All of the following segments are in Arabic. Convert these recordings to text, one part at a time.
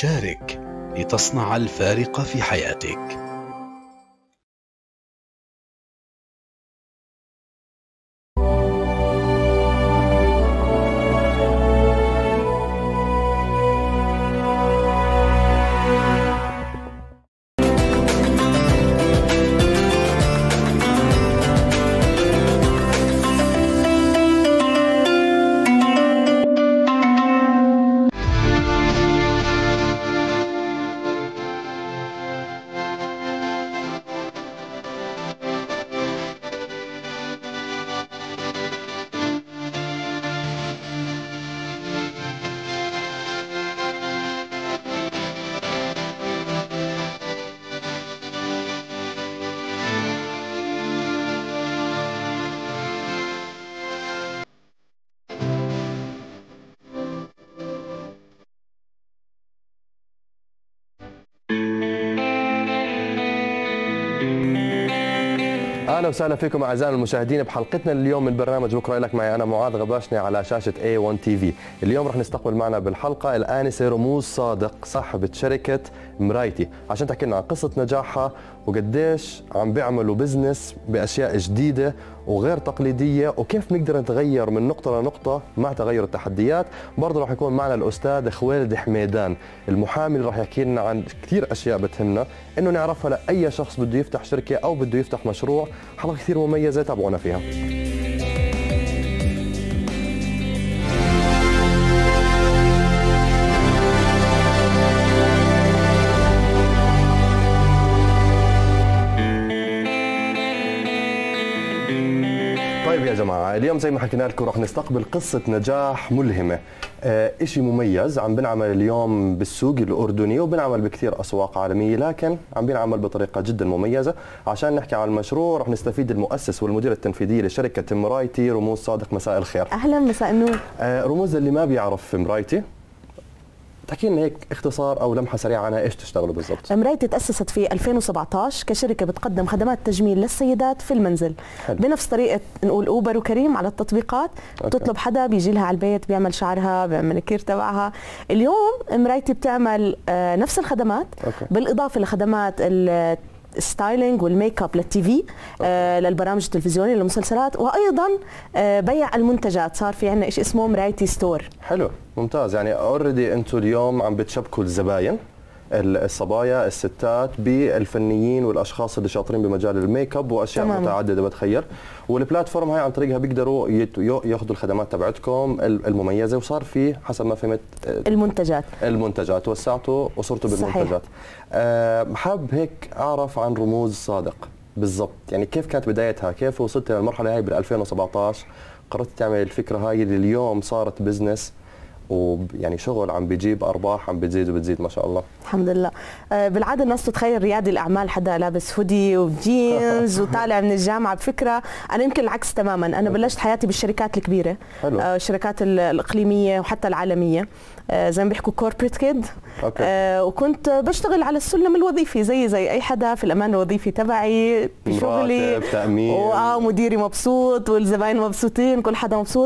شارك لتصنع الفارق في حياتك. اهلا وسهلا فيكم اعزائنا المشاهدين بحلقتنا اليوم من برنامج بكره لك. معي انا معاذ غباشني على شاشه A1 TV. اليوم رح نستقبل معنا بالحلقه الانسه رموز صادق صاحبه شركه مرايتي عشان تحكي لنا عن قصه نجاحها وقديش عم بيعملوا بزنس باشياء جديده وغير تقليديه وكيف نقدر نتغير من نقطه لنقطه مع تغير التحديات. برضه رح يكون معنا الاستاذ خوالد حميدان المحامي اللي رح يحكي لنا عن كثير اشياء بتهمنا انه نعرفها لاي شخص بده يفتح شركه او بده يفتح مشروع. حلقه كثير مميزه تابعونا فيها. طيب يا جماعة، اليوم زي ما حكينا لكم رح نستقبل قصة نجاح ملهمة. إشي مميز عم بنعمل اليوم بالسوق الأردني وبنعمل بكثير أسواق عالمية، لكن عم بنعمل بطريقة جدا مميزة. عشان نحكي عن المشروع رح نستفيد المؤسس والمدير التنفيذي لشركة مرايتي رموز صادق. مساء الخير. أهلا، مساء النور. رموز، اللي ما بيعرف مرايتي تحكي لنا هيك اختصار او لمحه سريعه عنها، ايش تشتغلوا بالضبط؟ مرايتي تأسست في 2017 كشركة بتقدم خدمات تجميل للسيدات في المنزل. حلو. بنفس طريقة نقول اوبر وكريم على التطبيقات. بتطلب حدا بيجي لها على البيت بيعمل شعرها بيعمل كير تبعها. اليوم مرايتي بتعمل نفس الخدمات. بالاضافة لخدمات الستايلينج والميك اب للتي في، للبرامج التلفزيونيه للمسلسلات، وايضا بيع المنتجات. صار في عندنا شيء اسمه مرايتي ستور. حلو، ممتاز. يعني اوريدي انتم اليوم عم بتشبكوا الزباين، الصبايا الستات بالفنيين والاشخاص اللي شاطرين بمجال الميك اب واشياء متعدده بتخيل. والبلاتفورم هاي عن طريقها بيقدروا ياخذوا الخدمات تبعتكم المميزه. وصار في حسب ما فهمت المنتجات وسعتوا وصرتوا بالمنتجات. حاب هيك اعرف عن رموز صادق بالضبط، يعني كيف كانت بدايتها؟ كيف وصلت للمرحله هاي بال 2017 قررت تعمل الفكره هاي اللي اليوم صارت بزنس ويعني شغل عم بيجيب ارباح عم بتزيد وبتزيد ما شاء الله؟ الحمد لله. بالعاده الناس تتخيل ريادي الاعمال حدا لابس هودي وجينز وطالع من الجامعه. بفكره انا يمكن العكس تماما. انا بلشت حياتي بالشركات الكبيره. الشركات الاقليميه وحتى العالميه، زي ما بيحكوا كوربريت كيد. وكنت بشتغل على السلم الوظيفي زي اي حدا في الامان الوظيفي تبعي بشغلي، تامين، مديري مبسوط والزباين مبسوطين، كل حدا مبسوط.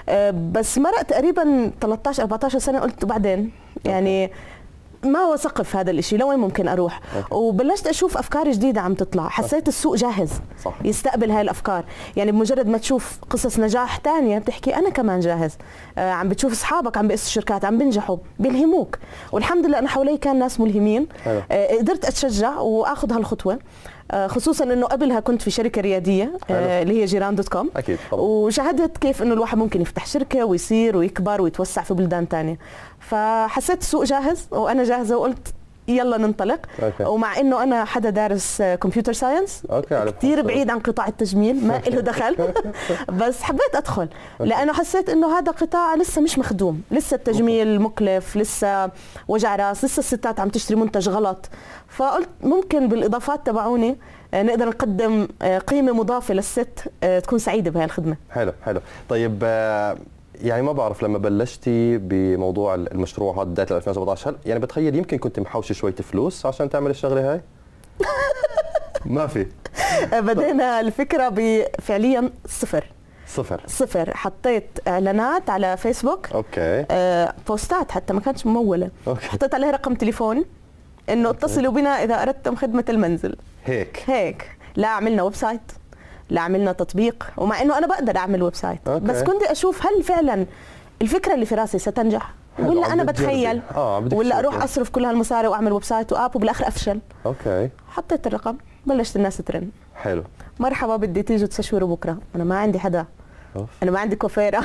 بس مرق تقريبا 13 14 سنه قلت بعدين يعني ما هو سقف هذا الشيء، لوين ممكن اروح؟ وبلشت اشوف افكار جديده عم تطلع. حسيت السوق جاهز يستقبل هاي الافكار. يعني بمجرد ما تشوف قصص نجاح ثانيه بتحكي انا كمان جاهز. عم بتشوف اصحابك عم بيأسسوا شركات عم بينجحوا بيلهموك. والحمد لله انا حوالي كان ناس ملهمين. قدرت اتشجع واخذ هالخطوه، خصوصا انه قبلها كنت في شركه رياديه اللي هي جيران.com. اكيد طبعا. وشاهدت كيف انه الواحد ممكن يفتح شركه ويصير ويكبر ويتوسع في بلدان ثانيه. فحسيت السوق جاهز وانا جاهزه وقلت يلا ننطلق. ومع انه انا حدا دارس كمبيوتر ساينس كثير بعيد عن قطاع التجميل ما له دخل بس حبيت ادخل لانه حسيت انه هذا قطاع لسه مش مخدوم، لسه التجميل مكلف، لسه وجع راس، لسه الستات عم تشتري منتج غلط. فقلت ممكن بالاضافات تبعوني نقدر نقدم قيمه مضافه للست تكون سعيده بهاي الخدمه. حلو حلو. طيب يعني ما بعرف لما بلشتي بموضوع المشروع هذا بدايه 2017 هل يعني بتخيل يمكن كنت محوشه شويه فلوس عشان تعمل الشغله هاي؟ ما في. بدينا الفكره بفعليا صفر. صفر. حطيت اعلانات على فيسبوك، اوكي، بوستات حتى ما كانتش مموله، أوكي. حطيت عليها رقم تليفون انه اتصلوا بنا اذا اردتم خدمه المنزل. هيك لا عملنا ويب سايت، لا عملنا تطبيق، ومع انه انا بقدر اعمل ويب سايت، بس كنت اشوف هل فعلا الفكره اللي في راسي ستنجح ولا انا بتخيل ولا اروح اصرف كل هالمصاري واعمل ويب سايت واب وبالاخر افشل. اوكي، حطيت الرقم، بلشت الناس ترن. حلو، مرحبا بدي تيجوا تستشيروا بكره، انا ما عندي حدا، انا ما عندي كوفيره.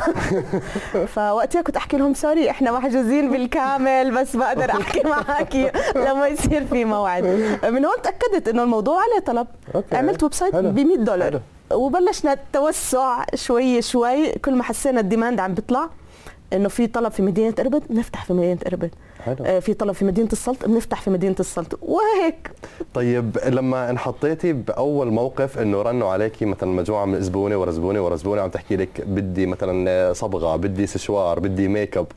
فوقتها كنت احكي لهم سوري احنا محجوزين بالكامل، بس بقدر احكي معك لما يصير في موعد. من هون تاكدت انه الموضوع عليه طلب. عملت ويب سايت ب $100 وبلشنا التوسع شوي شوي. كل ما حسينا الديماند عم بيطلع انه في طلب في مدينه اربد بنفتح في مدينه اربد، في طلب في مدينه السلط بنفتح في مدينه السلط وهيك. طيب لما انحطيتي باول موقف انه رنوا عليكي مثلا مجموعه من زبونه ورا زبونه ورا زبونه عم تحكي لك بدي مثلا صبغه، بدي سشوار، بدي ميك اب،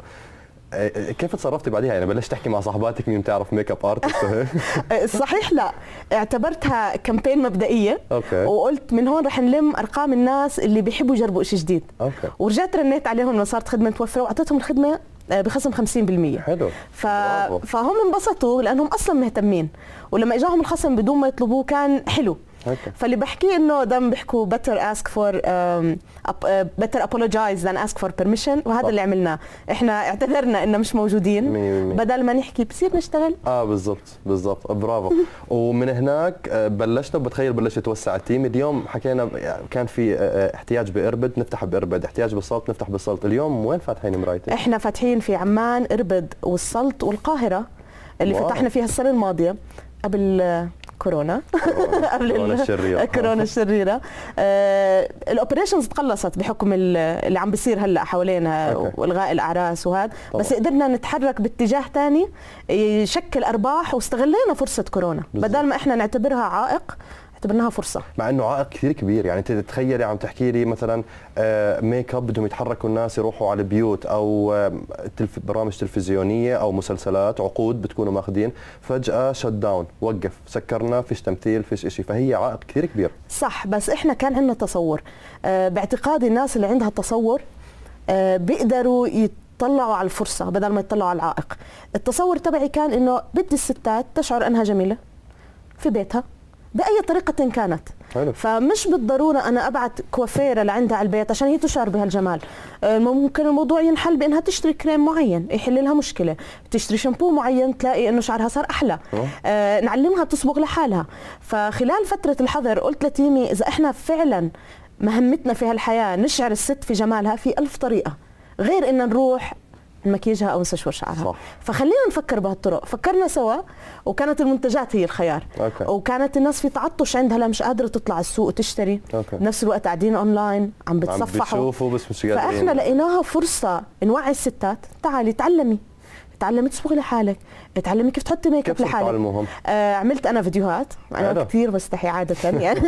كيف تصرفتي بعدها؟ يعني بلشت تحكي مع صاحباتك مين بتعرف ميك اب ارتست؟ صحيح، لا اعتبرتها كامبين مبدئيه. أوكي. وقلت من هون رح نلم ارقام الناس اللي بيحبوا يجربوا شيء جديد. أوكي. ورجعت رنيت عليهم لما صارت خدمه متوفره واعطيتهم الخدمه بخصم 50%. حلو. فهم انبسطوا لانهم اصلا مهتمين، ولما اجاهم الخصم بدون ما يطلبوه كان حلو. أوكي. فاللي بحكيه انه دائما بيحكوا better ask for better apologize than ask for permission، وهذا اللي عملناه. احنا اعتذرنا انه مش موجودين بدل ما نحكي بصير نشتغل. بالضبط برافو. ومن هناك بلشنا، بتخيل بلش يتوسع التيم. اليوم حكينا كان في احتياج بإربد نفتح بإربد، احتياج بالسلط نفتح بالسلط. اليوم وين فاتحين مرايتي؟ احنا فاتحين في عمان، إربد والسلط والقاهرة اللي فتحنا فيها السنة الماضية قبل كورونا. قبل كورونا الشريره. الاوبريشنز تقلصت بحكم اللي عم بيصير هلا حوالينا والغاء الاعراس وهذا، بس قدرنا نتحرك باتجاه ثاني يشكل ارباح، واستغلينا فرصه كورونا بدل ما احنا نعتبرها عائق اعتبرناها فرصه. مع انه عائق كثير كبير، يعني انت تتخيلي عم تحكي لي مثلا ميك اب بدهم يتحركوا الناس يروحوا على البيوت او برامج تلفزيونيه او مسلسلات، عقود بتكونوا ماخذين، فجاه شت داون، وقف، سكرنا، فيش تمثيل، فيش شيء، فهي عائق كثير كبير. صح، بس احنا كان عندنا تصور. باعتقادي الناس اللي عندها تصور بيقدروا يطلعوا على الفرصه بدل ما يطلعوا على العائق. التصور تبعي كان انه بدي الستات تشعر انها جميله في بيتها بأي طريقة كانت. حلو. فمش بالضرورة أنا أبعت كوافيرة لعندها على البيت عشان هي تشعر بهالجمال. ممكن الموضوع ينحل بأنها تشتري كريم معين يحل لها مشكلة، تشتري شامبو معين تلاقي إنه شعرها صار أحلى. نعلمها تصبغ لحالها. فخلال فترة الحظر قلت لتيمي إذا إحنا فعلا مهمتنا في هالحياة نشعر الست في جمالها، في 1000 طريقة غير إن نروح نمكيجها او نستشور شعرها. صح. فخلينا نفكر بهالطرق. فكرنا سوا وكانت المنتجات هي الخيار. أوكي. وكانت الناس في تعطش عندها لا مش قادره تطلع السوق وتشتري. أوكي. بنفس الوقت قاعدين اونلاين عم بتصفحوا، بس مش قادرين. فاحنا لقيناها فرصه نوعي الستات، تعالي تعلمي تصبغي لحالك، تعلمي كيف تحطي ميك اب لحالك. عملت انا فيديوهات، انا كثير بستحي عاده يعني.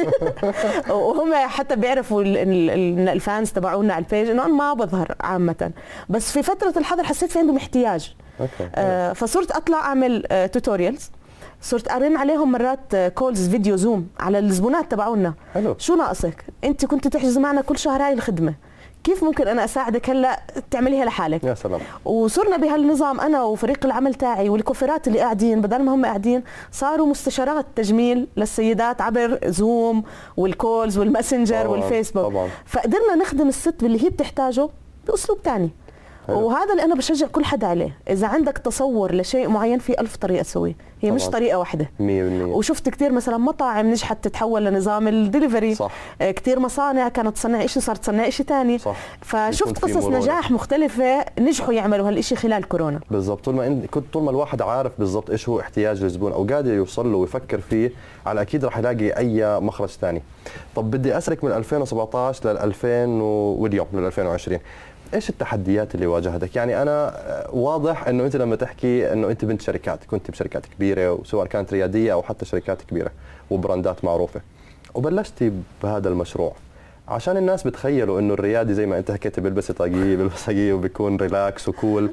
وهم حتى بيعرفوا الفانز تبعونا على البيج انه انا ما بظهر عامه، بس في فتره الحظر حسيت في عندهم احتياج. فصرت اطلع اعمل توتوريالز، صرت ارن عليهم مرات كولز فيديو زوم على الزبونات تبعونا. شو ناقصك؟ انت كنت تحجز معنا كل شهر هاي الخدمه، كيف ممكن انا اساعدك هلا تعمليها لحالك؟ يا سلام. وصرنا بهالنظام انا وفريق العمل تاعي والكوفيرات اللي قاعدين، بدل ما هم قاعدين صاروا مستشارات تجميل للسيدات عبر زوم والكولز والماسنجر والفيسبوك. طبعا. فقدرنا نخدم الست باللي هي بتحتاجه باسلوب ثاني. وهذا اللي انا بشجع كل حدا عليه. اذا عندك تصور لشيء معين في 1000 طريقه تسويه، هي طبعا. مش طريقه واحده 100%. وشفت كثير مثلا مطاعم نجحت تتحول لنظام الدليفري. صح. كثير مصانع كانت تصنع شيء صارت تصنع شيء ثاني. صح. فشفت قصص نجاح مختلفه نجحوا يعملوا هالشيء خلال كورونا. بالضبط. طول ما الواحد عارف بالضبط ايش هو احتياج الزبون او قادر يوصل له ويفكر فيه، على اكيد راح يلاقي اي مخرج ثاني. طب بدي اسالك من 2017 لل 2000 واليوم لل 2020 ايش التحديات اللي واجهتك؟ يعني انا واضح انه انت لما تحكي انه انت بنت شركات، كنت بشركات كبيره وسواء كانت رياديه او حتى شركات كبيره وبراندات معروفه، وبلشتي بهذا المشروع. عشان الناس بتخيلوا انه الريادي زي ما انت حكيتي بيلبس طاقيه بيلبس طاقيه وبيكون ريلاكس وكول.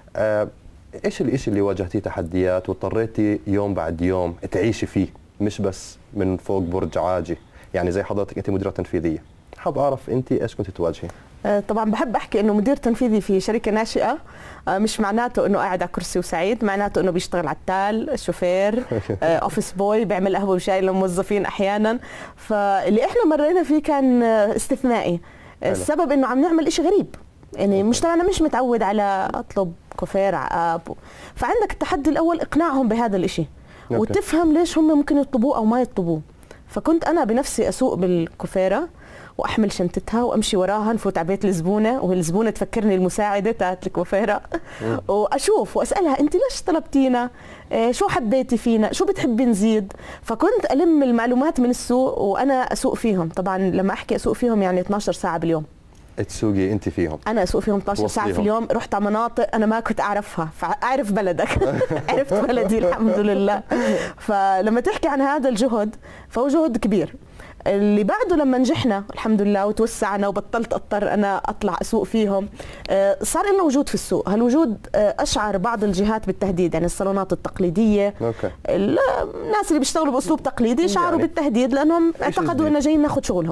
ايش الشيء اللي واجهتيه تحديات واضطريتي يوم بعد يوم تعيشي فيه، مش بس من فوق برج عاجي؟ يعني زي حضرتك انت مديره تنفيذيه، حاب اعرف انت ايش كنت تواجهي؟ طبعا بحب احكي انه مدير تنفيذي في شركه ناشئه مش معناته انه قاعد على كرسي وسعيد، معناته انه بيشتغل عتال، شوفير، اوفيس بوي، بيعمل قهوه وشاي للموظفين احيانا. فاللي احنا مرينا فيه كان استثنائي. السبب انه عم نعمل إشي غريب، يعني مجتمعنا مش متعود على اطلب كوفير عقاب، فعندك التحدي الاول اقناعهم بهذا الإشي وتفهم ليش هم ممكن يطلبوه او ما يطلبوه. فكنت انا بنفسي اسوق بالكوفيره واحمل شنطتها وامشي وراها، نفوت على بيت الزبونه والزبونه تفكرني المساعده تاعت الكوفيره واشوف واسالها انت ليش طلبتينا؟ شو حبيتي فينا؟ شو بتحبي نزيد؟ فكنت الم المعلومات من السوق وانا اسوق فيهم. طبعا لما احكي اسوق فيهم يعني 12 ساعه باليوم. تسوقي انت فيهم؟ انا اسوق فيهم 12 ساعه في اليوم. رحت على مناطق انا ما كنت اعرفها، فاعرف بلدك. عرفت بلدي الحمد لله. فلما تحكي عن هذا الجهد فهو جهد كبير. اللي بعده لما نجحنا الحمد لله وتوسعنا وبطلت اضطر انا اطلع اسوق فيهم، صار لنا وجود في السوق. هالوجود اشعر بعض الجهات بالتهديد، يعني الصالونات التقليديه الناس اللي بيشتغلوا باسلوب تقليدي شعروا يعني بالتهديد لانهم اعتقدوا انه جايين ناخذ شغلهم.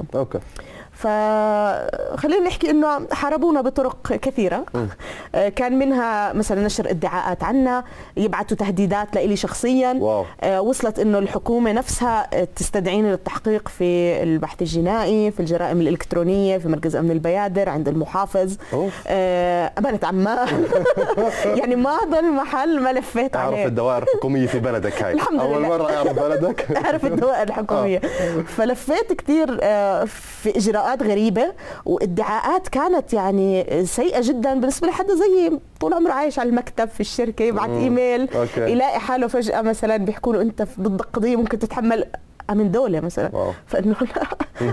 فخلينا نحكي انه حاربونا بطرق كثيره. كان منها مثلا نشر ادعاءات عنا، يبعثوا تهديدات لإلي شخصيا. وصلت انه الحكومه نفسها تستدعيني للتحقيق في البحث الجنائي، في الجرائم الالكترونيه، في مركز امن البيادر عند المحافظ. امانه عمان. يعني ما ضل محل ما لفيت عليه. اعرف الدوائر الحكوميه في بلدك هاي. الحمد اول لله. مره اعرف بلدك. اعرف الدوائر الحكوميه. فلفيت كثير في اجراءات غريبه وادعاءات كانت يعني سيئه جدا بالنسبه لحد زي طول عمره عايش على المكتب في الشركه، يبعث ايميل يلاقي حاله فجاه مثلا بيحكوا له انت ضد قضيه ممكن تتحمل من دوله مثلا. فانه لا.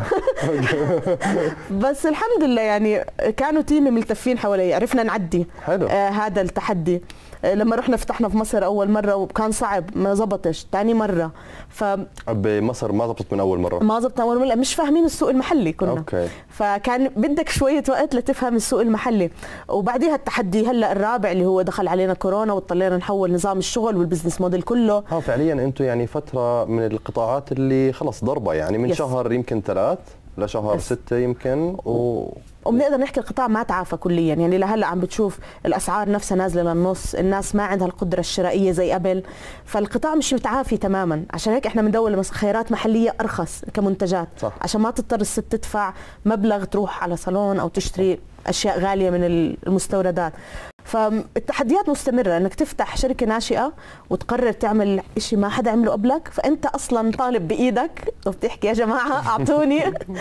بس الحمد لله يعني كانوا تيمي ملتفين حوالي، عرفنا نعدي هذا التحدي. لما رحنا فتحنا في مصر اول مره وكان صعب، ما زبطش. ثاني مره بمصر ما زبطت من اول مره؟ ما زبطت اول مره، مش فاهمين السوق المحلي كنا. فكان بدك شويه وقت لتفهم السوق المحلي. وبعديها التحدي هلا الرابع اللي هو دخل علينا كورونا واضطرينا نحول نظام الشغل والبزنس موديل كله. فعليا انتم يعني فتره من القطاعات اللي خلص ضربه، يعني من شهر يمكن 3 لشهر 6 يمكن وبنقدر نحكي القطاع ما تعافى كليا. يعني لهلا عم بتشوف الاسعار نفسها نازله للنص، الناس ما عندها القدره الشرائيه زي قبل، فالقطاع مش متعافي تماما. عشان هيك احنا بندور خيارات محليه ارخص كمنتجات. عشان ما تضطر الست تدفع مبلغ تروح على صالون او تشتري اشياء غاليه من المستوردات. فالتحديات مستمرة، انك تفتح شركة ناشئة وتقرر تعمل شيء ما حدا عمله قبلك، فانت اصلا طالب بايدك وبتحكي يا جماعة اعطوني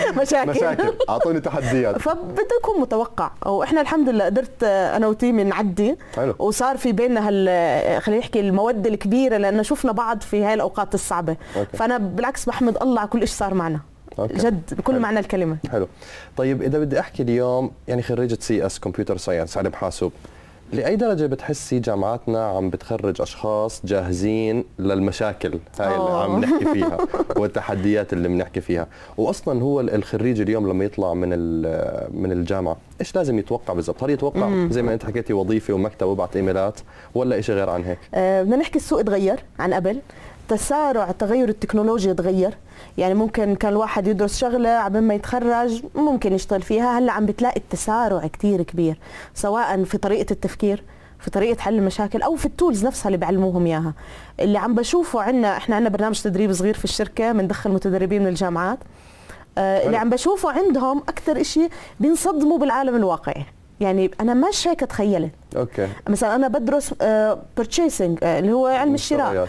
مشاكل اعطوني تحديات. فبده يكون متوقع. واحنا الحمد لله قدرت انا وتيمي نعدي. وصار في بيننا خلينا نحكي المودة الكبيرة لان شفنا بعض في هاي الاوقات الصعبة. فانا بالعكس بحمد الله على كل شيء صار معنا. جد بكل معنى الكلمة. حلو. طيب إذا بدي أحكي اليوم يعني خريجة CS كمبيوتر ساينس علم حاسوب، لأي درجة بتحسي جامعاتنا عم بتخرج أشخاص جاهزين للمشاكل هاي اللي عم نحكي فيها والتحديات اللي بنحكي فيها؟ وأصلا هو الخريج اليوم لما يطلع من الجامعة إيش لازم يتوقع بالضبط؟ هل يتوقع زي ما أنت حكيتي وظيفة ومكتب وبعت إيميلات ولا إشي غير عن هيك؟ بدنا نحكي السوق تغير عن قبل، تسارع تغير التكنولوجيا تغير. يعني ممكن كان الواحد يدرس شغله عبين ما يتخرج ممكن يشتغل فيها، هلا عم بتلاقي التسارع كتير كبير، سواء في طريقه التفكير، في طريقه حل المشاكل، او في التولز نفسها اللي بيعلموهم اياها. اللي عم بشوفه احنا عندنا برنامج تدريب صغير في الشركه، بندخل متدربين من الجامعات. اللي عم بشوفه عندهم اكثر شيء بينصدموا بالعالم الواقعي. يعني انا مش هيك تخيلت. مثلا انا بدرس بيرتشيسنج اللي هو علم الشراء،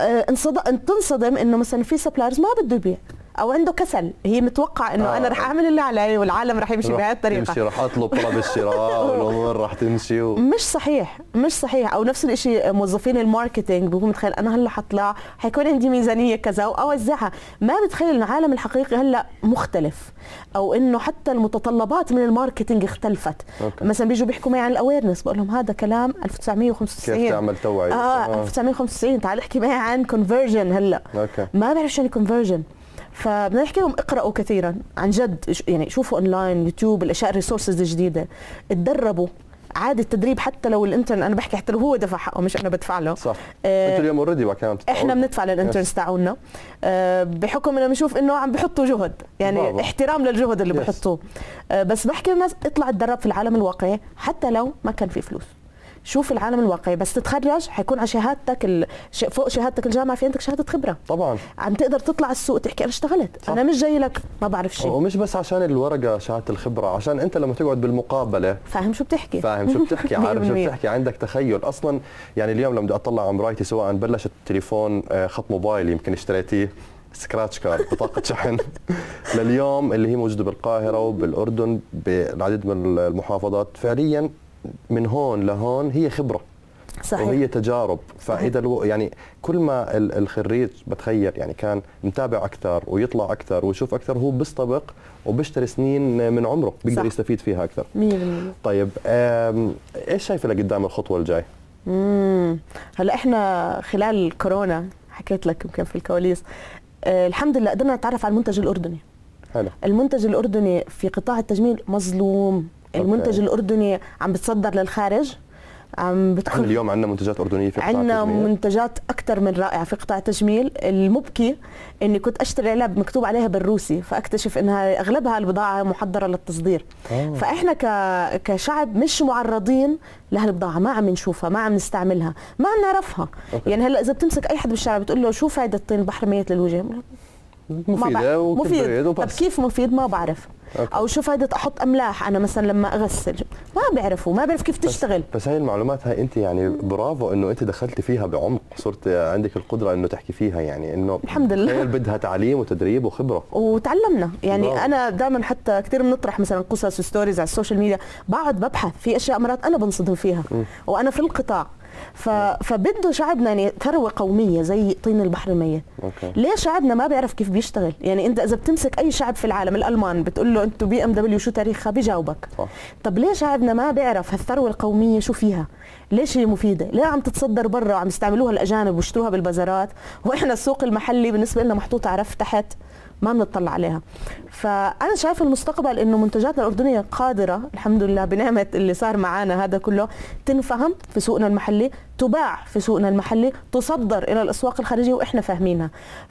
تنصدم انه مثلا في سبلايرز ما بده يبيع او عنده كسل، هي متوقع انه انا رح اعمل اللي علي والعالم رح يمشي بهذه الطريقه، رح اطلب طلب الشراء والامور رح تمشي مش صحيح. او نفس الشيء موظفين الماركتينج بيكون متخيل انا هلا حطلع حيكون عندي ميزانيه كذا واوزعها، ما بتخيل انه العالم الحقيقي هلا مختلف، او انه حتى المتطلبات من الماركتينج اختلفت. مثلا بيجوا بيحكوا معي عن الاويرنس، بقول لهم هذا كلام 1995 كيف تعمل توعيه. 1995 تعال احكي معي عن كونفرجن هلا. ما بعرف شو يعني كونفرجن. فبدنا نحكي لهم اقرأوا كثيرا عن جد، يعني شوفوا اونلاين يوتيوب الاشياء الريسورسز الجديده، اتدربوا عادي التدريب حتى لو الانترن، انا بحكي حتى لو هو دفع حقه مش انا بدفع له. صح. انتوا اليوم اوريدي احنا بندفع للانترنز تاعونا بحكم انه بنشوف انه عم بحطوا جهد، يعني بابا. احترام للجهد اللي بحطوه. بس بحكي للناس اطلع اتدرب في العالم الواقعي حتى لو ما كان في فلوس. شوف العالم الواقعي، بس تتخرج حيكون على شهادتك فوق شهادتك الجامعه في عندك شهاده خبره. طبعا عم تقدر تطلع السوق تحكي انا اشتغلت. صح. انا مش جاي لك ما بعرف شيء. ومش بس عشان الورقه شهاده الخبره، عشان انت لما تقعد بالمقابله فاهم شو بتحكي، عارف شو بتحكي، عندك تخيل اصلا. يعني اليوم لما بدي اطلع على مرايتي، سواء بلش التليفون خط موبايل يمكن اشتريتيه سكراتش كارد بطاقه شحن لليوم اللي هي موجوده بالقاهره وبالاردن بالعديد من المحافظات، فعليا من هون لهون هي خبره. صحيح. وهي تجارب. فاذا يعني كل ما الخريج بتخيل يعني كان متابع اكثر ويطلع اكثر ويشوف اكثر، هو بيستبق وبيشتري سنين من عمره بيقدر يستفيد فيها اكثر. 100%. طيب ايش شايفه لقدام الخطوه الجاي؟ هلا احنا خلال كورونا حكيت لك يمكن في الكواليس الحمد لله قدرنا نتعرف على المنتج الاردني. حلو. المنتج الاردني في قطاع التجميل مظلوم. المنتج الاردني عم بتصدر للخارج. احنا اليوم عندنا منتجات اردنيه في قطاع التجميل، عندنا منتجات اكثر من رائعه في قطاع التجميل. المبكي اني كنت اشتري علب مكتوب عليها بالروسي، فاكتشف انها اغلبها البضاعه محضره للتصدير. فاحنا كشعب مش معرضين لهالبضاعه، ما عم نشوفها، ما عم نستعملها، ما عم نعرفها. يعني هلا اذا بتمسك اي حد بالشارع بتقول له شو فائده طين البحر ميت للوجه؟ مفيدة مفيد. طب كيف مفيد؟ ما بعرف. او شو فائده احط املاح انا مثلا لما اغسل؟ ما بعرف كيف تشتغل. بس هاي المعلومات هاي انت يعني برافو انه انت دخلتي فيها بعمق، صرت عندك القدره انه تحكي فيها، يعني انه الحمد لله بدها تعليم وتدريب وخبره وتعلمنا. يعني برافو. انا دائما حتى كثير بنطرح مثلا قصص وستوريز على السوشيال ميديا، بقعد ببحث في اشياء مرات انا بنصدم فيها وانا في القطاع. فبده شعبنا يعني ثروه قوميه زي طين البحر الميت. ليه شعبنا ما بيعرف كيف بيشتغل؟ يعني انت اذا بتمسك اي شعب في العالم، الالمان بتقول له انتم BMW شو تاريخها؟ بيجاوبك. طب ليه شعبنا ما بيعرف هالثروه القوميه شو فيها؟ ليش هي مفيده؟ ليه عم تتصدر برا وعم يستعملوها الاجانب ويشتروها بالبازارات، واحنا السوق المحلي بالنسبه لنا محطوطه عرف تحت ما بنطلع عليها. فانا شايف المستقبل انه منتجاتنا الاردنيه قادره الحمد لله بنعمه اللي صار معنا هذا كله تنفهم في سوقنا المحلي، تباع في سوقنا المحلي، تصدر الى الاسواق الخارجيه واحنا فاهمينها.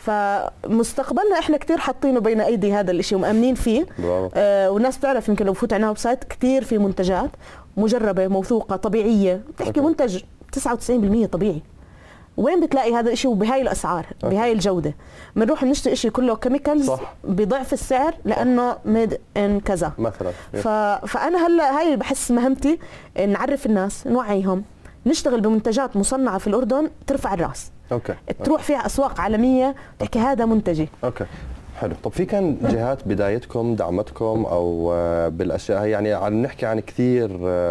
فمستقبلنا احنا كثير حاطينه بين ايدي هذا الشيء ومامنين فيه. والناس بتعرف يمكن لو بفوت على ويب سايت كثير في منتجات مجربه موثوقه طبيعيه، بتحكي منتج 99% طبيعي. وين بتلاقي هذا الشيء وبهاي الاسعار بهاي الجوده؟ بنروح بنشتري شيء كله كيميكالز بضعف السعر لانه ميد ان كذا مثلا. فانا هلا هاي بحس مهمتي نعرف الناس، نوعيهم، نشتغل بمنتجات مصنعه في الاردن ترفع الراس. تروح فيها اسواق عالميه تحكي هذا منتجي. حلو. طب في كان جهات بدايتكم دعمتكم او بالاشياء هي؟ يعني عم نحكي عن كثير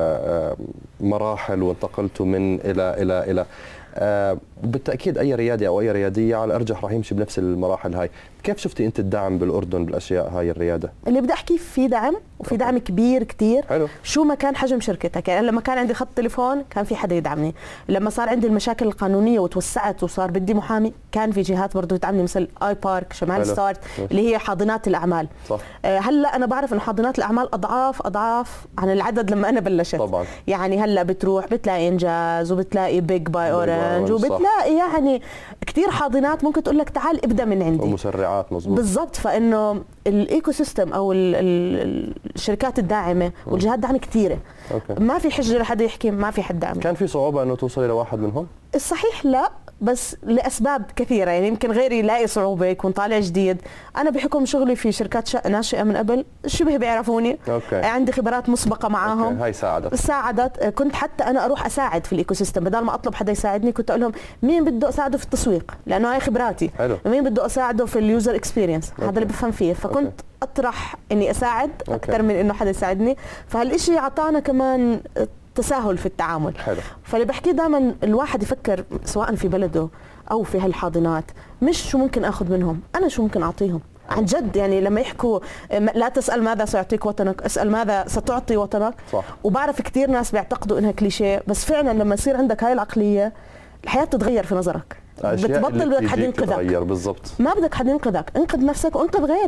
مراحل وانتقلتوا من الى بالتاكيد اي ريادي او اي رياديه على الارجح راح يمشي بنفس المراحل هاي. كيف شفتي انت الدعم بالاردن بالاشياء هاي الرياده؟ اللي بدي احكي في دعم، وفي دعم كبير كثير. شو ما كان حجم شركتك. يعني لما كان عندي خط تليفون كان في حدا يدعمني، لما صار عندي المشاكل القانونيه وتوسعت وصار بدي محامي كان في جهات برضه تدعمني مثل اي بارك، شمال ستارت اللي هي حاضنات الاعمال. صح. هلا انا بعرف انه حاضنات الاعمال اضعاف عن العدد لما انا بلشت. طبعا. يعني هلا بتروح بتلاقي انجاز وبتلاقي بيج باي اورنج وبتلاقي يعني كثير حاضنات ممكن تقول لك تعال ابدا من عندي. ومسرعات. مظبوط بالضبط. فانه الايكو سيستم او الشركات الداعمه والجهات الداعمه كثيره. ما في حجه لحدا يحكي ما في حد داعم. كان في صعوبه انه توصلي لواحد منهم؟ الصحيح لا، بس لاسباب كثيره. يعني يمكن غيري يلاقي صعوبه يكون طالع جديد. انا بحكم شغلي في شركات ناشئه من قبل شبه بيعرفوني. عندي خبرات مسبقه معاهم. هاي ساعدت. كنت حتى انا اروح اساعد في الايكو سيستم، بدل ما اطلب حدا يساعدني كنت اقول لهم مين بده اساعده في التسويق لانه هاي خبراتي. مين بده اساعده في اليوزر اكسبيرينس هذا اللي بفهم فيه. فكنت اطرح اني اساعد اكثر من انه حدا يساعدني. فهالشيء اعطانا كمان تساهل في التعامل. حلو. فاللي بحكيه دائما الواحد يفكر سواء في بلده او في هالحاضنات مش شو ممكن اخذ منهم، انا شو ممكن اعطيهم عن جد. يعني لما يحكوا لا تسال ماذا سيعطيك وطنك، اسال ماذا ستعطي وطنك. صح. وبعرف كثير ناس بيعتقدوا انها كليشيه، بس فعلا لما يصير عندك هاي العقليه الحياه بتتغير في نظرك. بتبطل بدك حد ينقذك. بالضبط. ما بدك حد ينقذك، انقذ نفسك وانقذ غيرك.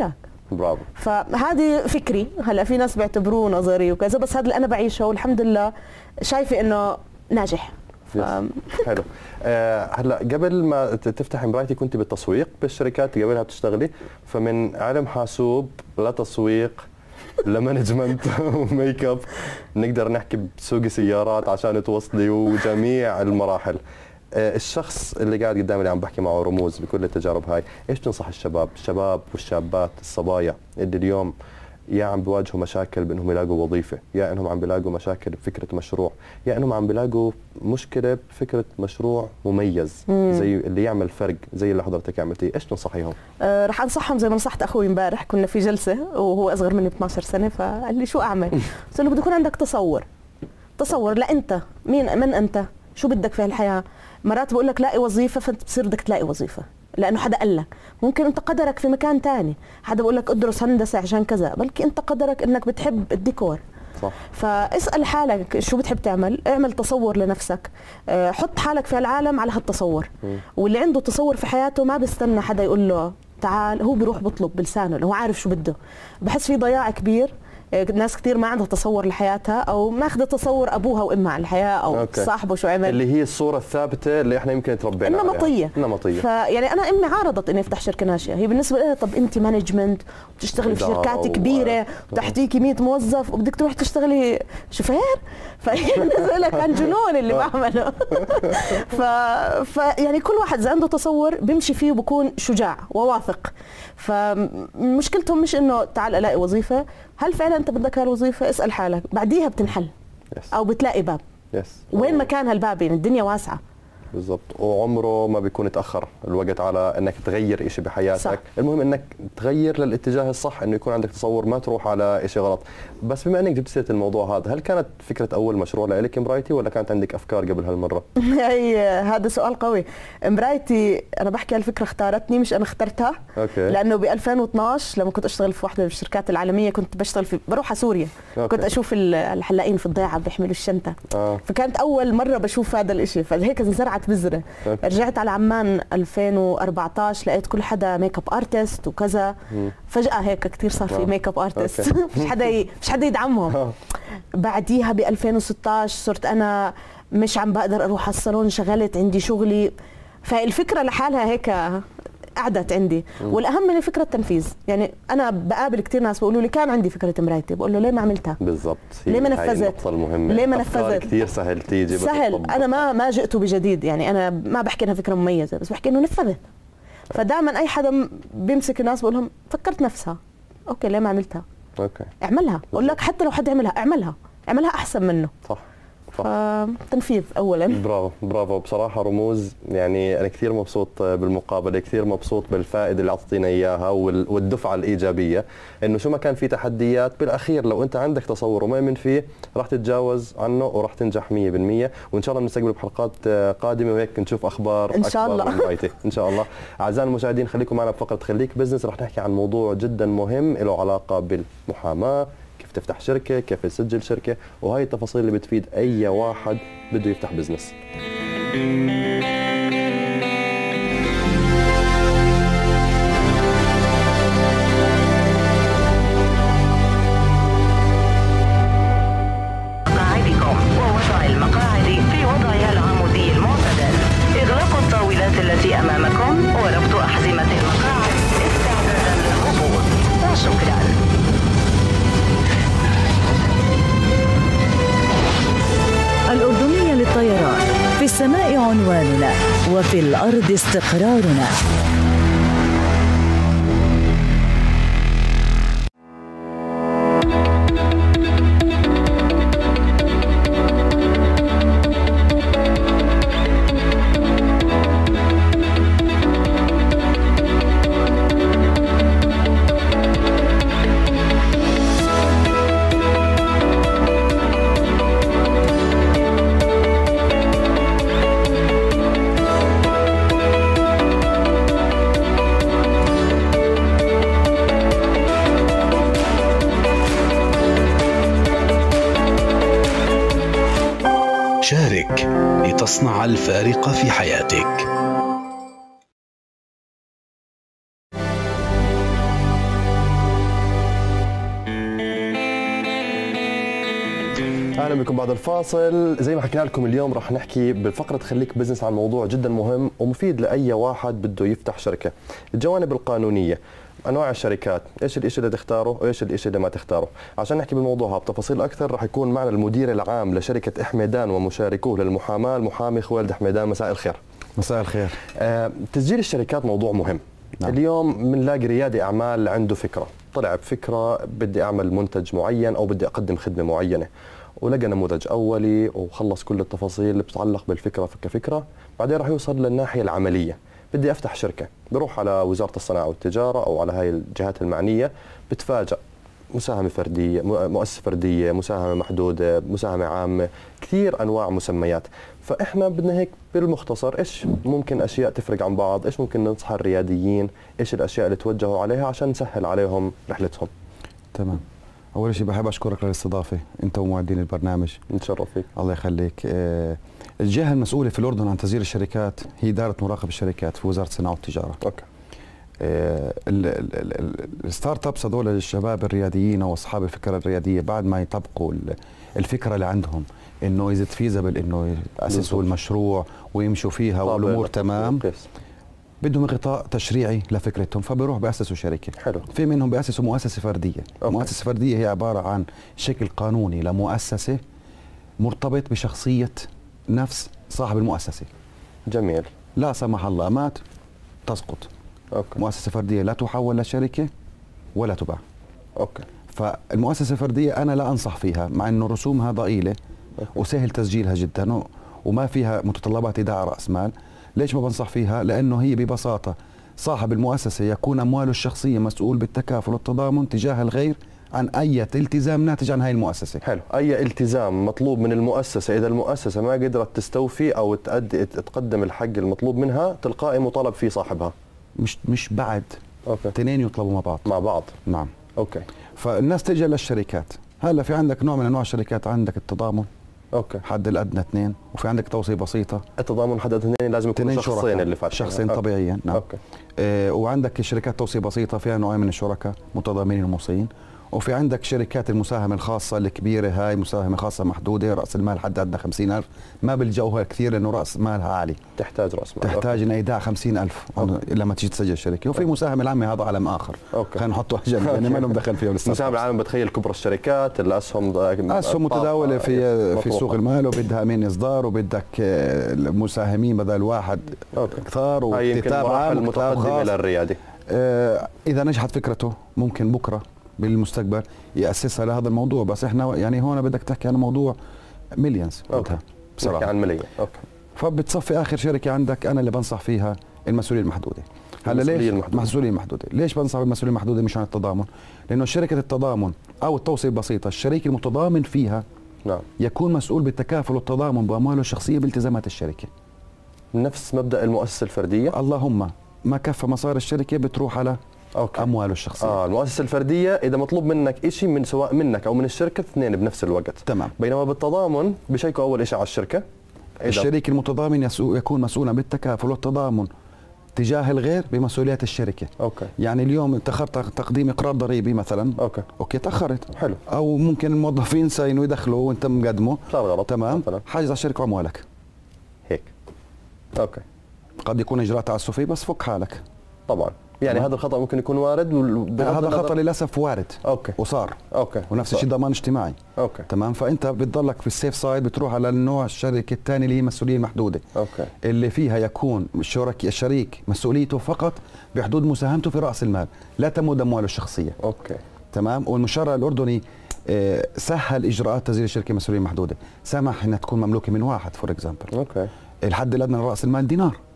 برافو. فهذه فكري، هلا في ناس بيعتبروه نظري وكذا، بس هذا اللي انا بعيشه والحمد لله شايفه انه ناجح. حلو. هلا قبل ما تفتح امبرايتي كنت بالتسويق بالشركات قبلها بتشتغلي، فمن علم حاسوب لتسويق لمانجمنت وميك اب، نقدر نحكي بسوق سيارات عشان توصلي وجميع المراحل. الشخص اللي قاعد قدامي اللي عم بحكي معه رموز بكل التجارب هاي، ايش تنصح الشباب والشابات الصبايا اللي اليوم يا عم بيواجهوا مشاكل بانهم يلاقوا وظيفه، يا انهم عم بيلاقوا مشاكل بفكره مشروع، يا انهم عم بيلاقوا مشكله بفكره مشروع مميز زي اللي يعمل فرق زي اللي حضرتك عملتيه، ايش تنصحيهم؟ رح انصحهم زي ما نصحت اخوي امبارح، كنا في جلسه وهو اصغر مني ب 12 سنه، فقال لي شو اعمل؟ قلت له بده يكون عندك تصور لا انت من انت، شو بدك في الحياه. مرات بقول لك لاقي وظيفه فانت بتصير بدك تلاقي وظيفه لانه حدا قال لك، ممكن انت قدرك في مكان ثاني، حدا بقول لك ادرس هندسه عشان كذا، بلكي انت قدرك انك بتحب الديكور. صح. فاسال حالك شو بتحب تعمل، اعمل تصور لنفسك، حط حالك في العالم على هالتصور. واللي عنده تصور في حياته ما بيستنى حدا يقول له تعال، هو بيروح بيطلب بلسانه، هو عارف شو بده. بحس في ضياع كبير، ناس كثير ما عندها تصور لحياتها او ماخذه تصور ابوها وامها على الحياه او صاحبه شو عمل، اللي هي الصوره الثابته اللي احنا يمكن تربينا عليها نمطيه. فيعني انا امي عارضت اني افتح شركه ناشئه، هي بالنسبه لها طب انت مانجمنت وبتشتغلي في شركات كبيره وتحتيكي 100 موظف وبدك تروح تشتغلي شوفير، فهي بالنسبه لها كان جنون اللي بعمله. يعني كل واحد اذا عنده تصور بيمشي فيه وبكون شجاع وواثق. فمشكلتهم مش انه تعال الاقي وظيفه، هل فعلا انت بدك هالوظيفه؟ اسال حالك، بعديها بتنحل او بتلاقي باب. وين مكان هالباب؟ يعني الدنيا واسعه. بالضبط، وعمره ما بيكون اتاخر الوقت على انك تغير شيء بحياتك. صح. المهم انك تغير للاتجاه الصح، انه يكون عندك تصور ما تروح على شيء غلط. بس بما انك جبت سيره الموضوع هذا، هل كانت فكره اول مشروع لك امبرايتي ولا كانت عندك افكار قبل هالمره؟ هذا سؤال قوي. امبرايتي انا بحكي الفكره اختارتني مش انا اخترتها. أوكي. لانه ب 2012 لما كنت اشتغل في واحده من الشركات العالميه، كنت بشتغل بروح على سوريا. كنت اشوف الحلاقين في الضيعه بيحملوا الشنطه. فكانت اول مره بشوف هذا الشيء، فهيك انزرعت بذره. رجعت على عمان 2014 لقيت كل حدا ميك اب ارتست وكذا. فجأة هيك كثير صار في ميك اب ارتست، مش حدا يدعمهم. بعديها ب 2016 صرت انا مش عم بقدر اروح على الصالون، شغلت عندي شغلي. فالفكرة لحالها هيك قعدت عندي. والاهم من الفكره التنفيذ. يعني انا بقابل كثير ناس بيقولوا لي كان عندي فكره امرايتي، بقول له ليه ما عملتها؟ بالضبط، ليه ما نفذت؟ ليه ما نفذت؟ كثير سهل تيجي، سهل. انا ما جئت بجديد، يعني انا ما بحكي انها فكره مميزه، بس بحكي انه نفذت. فدائما اي حدا بيمسك الناس بقول لهم فكرت نفسها، اوكي ليه ما عملتها؟ اوكي اعملها. بقول لك حتى لو حد عملها اعملها احسن منه. صح. تنفيذ اولا. برافو بصراحه رموز. يعني انا كثير مبسوط بالمقابله، كثير مبسوط بالفائده اللي اعطيتينا اياها والدفعه الايجابيه، انه شو ما كان في تحديات بالاخير لو انت عندك تصور ومؤمن فيه راح تتجاوز عنه وراح تنجح 100%. وان شاء الله بنستقبل بحلقات قادمه وهيك نشوف اخبار ان شاء الله ان شاء الله. اعزائي المشاهدين خليكم معنا بفقره خليك بزنس، راح نحكي عن موضوع جدا مهم له علاقه بالمحاماه، كيف تفتح شركة، كيف تسجل شركة، وهي التفاصيل اللي بتفيد أي واحد بده يفتح بزنس. مقاعدكم ووضع المقاعد في وضعها العمودي المعتدل، إغلاق الطاولات التي أمامكم وربط أحزمة المقاعد استعدادا للهبوط. وشكرا. الأردنية للطيران، في السماء عنواننا وفي الأرض استقرارنا. شارك لتصنع الفارق في حياتك. اهلا بكم بعد الفاصل. زي ما حكينا لكم اليوم راح نحكي بفقره خليك بزنس عن موضوع جدا مهم ومفيد لاي واحد بده يفتح شركه. الجوانب القانونيه، انواع الشركات، ايش الشيء اللي تختاره وايش الشيء اللي ما تختاره. عشان نحكي بالموضوع هذا بتفاصيل اكثر راح يكون معنا المدير العام لشركه احميدان ومشاركوه للمحاماه المحامي خوالد احميدان. مساء الخير. مساء الخير. تسجيل الشركات موضوع مهم. نعم. اليوم بنلاقي ريادي اعمال عنده فكره، طلع بفكره بدي اعمل منتج معين او بدي اقدم خدمه معينه، ولقى نموذج اولي وخلص كل التفاصيل اللي بتتعلق بالفكره كفكره، بعدين راح يوصل للناحيه العمليه، بدي افتح شركه، بروح على وزاره الصناعه والتجاره او على هاي الجهات المعنيه، بتفاجأ مساهمه فرديه، مؤسسه فرديه، مساهمه محدوده، مساهمه عامه، كثير انواع مسميات. فاحنا بدنا هيك بالمختصر ايش ممكن اشياء تفرق عن بعض، ايش ممكن ننصح الرياديين، ايش الاشياء اللي توجهوا عليها عشان نسهل عليهم رحلتهم. تمام. اول شيء بحب اشكرك للاستضافه انت ومعدين البرنامج. نتشرف فيك. الله يخليك. الجهه المسؤوله في الاردن عن تسجيل الشركات هي اداره مراقبه الشركات في وزاره الصناعه والتجاره. اوكي. الستارت ابس هذول الشباب الرياديين او اصحاب الفكره الرياديه بعد ما يطبقوا الفكره اللي عندهم انه اذا فيزبل انه ياسسوا المشروع ويمشوا فيها والامور تمام، بدهم غطاء تشريعي لفكرتهم، فبيروح بياسسوا شركه. حلو. في منهم بياسسوا مؤسسه فرديه. أوكي. مؤسسه فرديه هي عباره عن شكل قانوني لمؤسسه مرتبط بشخصيه نفس صاحب المؤسسه. جميل. لا سمح الله مات تسقط. أوكي. مؤسسه فرديه لا تحول لشركه ولا تباع. اوكي. فالمؤسسه الفرديه انا لا انصح فيها مع انه رسومها ضئيله. أوكي. وسهل تسجيلها جدا وما فيها متطلبات ايداع راس مال. ليش ما بنصح فيها؟ لانه هي ببساطه صاحب المؤسسه يكون امواله الشخصيه مسؤول بالتكافل والتضامن تجاه الغير عن اي التزام ناتج عن هاي المؤسسه. حلو. اي التزام مطلوب من المؤسسه اذا المؤسسه ما قدرت تستوفي او تقدم الحق المطلوب منها تلقائي مطالب فيه صاحبها. مش بعد. اوكي. اثنين يطلبوا مع بعض. مع بعض. نعم. اوكي. فالناس تلجا للشركات. هلا في عندك نوع من انواع الشركات، عندك التضامن. اوكي. حد الادنى اثنين، وفي عندك توصيه بسيطه. التضامن حد اثنين لازم يكونوا شخصين اللي فاتحين. شخصين طبيعيين. نعم. اوكي. وعندك شركات توصيه بسيطه فيها نوعين من الشركاء متضامنين وموصيين، وفي عندك شركات المساهمه الخاصه الكبيره، هاي مساهمه خاصه محدوده، راس المال حد ادنى 50,000، ما بيلجأوها كثير لانه راس مالها عالي. تحتاج راس مال. تحتاج ان ايداع 50,000 لما تيجي تسجل الشركه. وفي مساهمه العامه هذا عالم اخر. اوكي. خلينا نحطه جنب يعني ما لهم دخل فيه. المساهمه العامه بتخيل كبرى الشركات، الاسهم متداوله في سوق المال وبدها امين اصدار وبدك المساهمين بدل واحد كثار وكتاب عام متقدمه للريادي. اذا نجحت فكرته ممكن بكره بالمستقبل يأسسها لهذا الموضوع، بس احنا يعني هون بدك تحكي عن موضوع مليونز. اوكي. بصراحه عن مليون. اوكي. فبتصفي اخر شركه عندك انا اللي بنصح فيها المسؤوليه المحدوده. هلا ليش المسؤوليه المحدوده؟ ليش بنصح بالمسؤوليه المحدوده مش عن التضامن؟ لانه شركه التضامن او التوصيه البسيطه الشريك المتضامن فيها نعم يكون مسؤول بالتكافل والتضامن بامواله الشخصيه بالتزامات الشركه. نفس مبدا المؤسسه الفرديه. اللهم ما كفى مصاري الشركه بتروح على أوكي. امواله الشخصيه. المؤسسه الفرديه اذا مطلوب منك شيء من سواء منك او من الشركه اثنين بنفس الوقت. تمام. بينما بالتضامن بشيكوا اول شيء على الشركه. الشريك المتضامن يكون مسؤولا بالتكافل والتضامن تجاه الغير بمسؤوليات الشركه. اوكي. يعني اليوم تاخرت تقديم اقرار ضريبي مثلا. اوكي تاخرت. حلو. او ممكن الموظفين ينسوا يدخلوا وانت مقدمه. صار غلط. تمام. حاجز على الشركه واموالك. هيك. اوكي. قد يكون اجراء تعسفي بس فك حالك. طبعا. يعني هذا الخطا ممكن يكون وارد هذا خطا للاسف وارد. اوكي. وصار. اوكي. ونفس الشيء ضمان اجتماعي. اوكي. تمام. فانت بتضلك في السيف سايد، بتروح على النوع الشركه الثاني اللي هي مسؤوليه محدوده. اوكي. اللي فيها يكون الشريك مسؤوليته فقط بحدود مساهمته في راس المال، لا تمود امواله الشخصيه. اوكي. تمام. والمشرع الاردني سهل اجراءات تسجيل الشركه مسؤوليه محدوده، سمح انها تكون مملوكه من واحد فور اكزامبل. اوكي. الحد الادنى لراس المال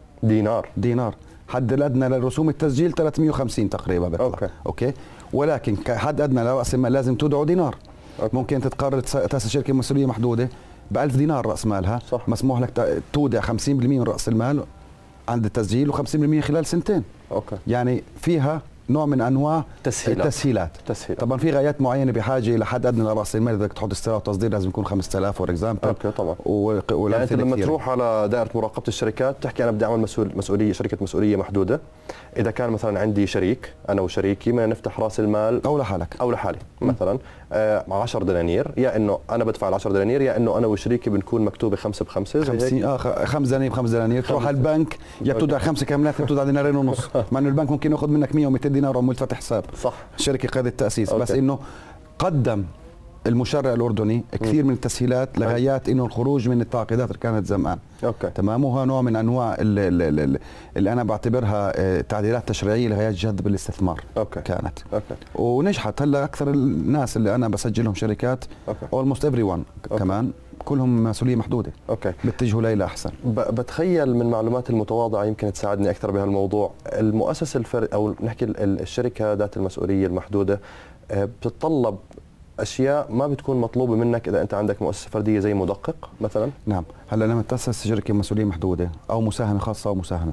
دينار. حد الادنى للرسوم التسجيل 350 تقريبا بيطلع. اوكي. ولكن كحد ادنى لراس المال لازم تودعوا دينار. أوكي. ممكن تقرر تاسس شركه مسؤوليه محدوده ب1000 دينار راس مالها. صح. مسموح لك تودع 50% من راس المال عند التسجيل و50% خلال سنتين. اوكي. يعني فيها نوع من انواع تسهيلات. طبعا في غايات معينه بحاجه الى حد ادنى لراس المال، بدك تحط استيراد وتصدير لازم يكون 5000 فور اكزامبل. اوكي طبعا. يعني انت لما تروح على دائره مراقبه الشركات تحكي انا بدي اعمل مسؤوليه شركه مسؤوليه محدوده، اذا كان مثلا عندي شريك انا وشريكي بدنا نفتح راس المال او لحالك او لحالي مثلا 10 دنانير، يا انه انا بدفع ال 10 دنانير يا انه انا وشريكي بنكون مكتوبه 5 ب5 50 5 دنانير ب5 دنانير، تروح على البنك يا بتودع 5 كاملات يا بتودع دينارين ونص، مع انه البنك ممكن ياخذ منك 100 و200 دينار عمولة فتح حساب. صح. شركه قيد التاسيس. أوكي. بس انه قدم المشرع الاردني كثير من التسهيلات لغايات انه الخروج من التعقيدات اللي كانت زمان. اوكي تمام. وهو نوع من انواع اللي انا بعتبرها تعديلات تشريعيه لغايات جذب الاستثمار. اوكي كانت اوكي ونجحت. هلا اكثر الناس اللي انا بسجلهم شركات اولموست ايفري ون كمان كلهم مسؤوليه محدوده. اوكي بيتجهوا ليلى احسن. بتخيل من المعلومات المتواضعه يمكن تساعدني اكثر بهالموضوع، المؤسسه او نحكي الشركه ذات المسؤوليه المحدوده بتتطلب اشياء ما بتكون مطلوبه منك اذا انت عندك مؤسسه فرديه زي مدقق مثلا. نعم. هلا لما تاسس شركه مسؤوليه محدوده او مساهمه خاصه او مساهمه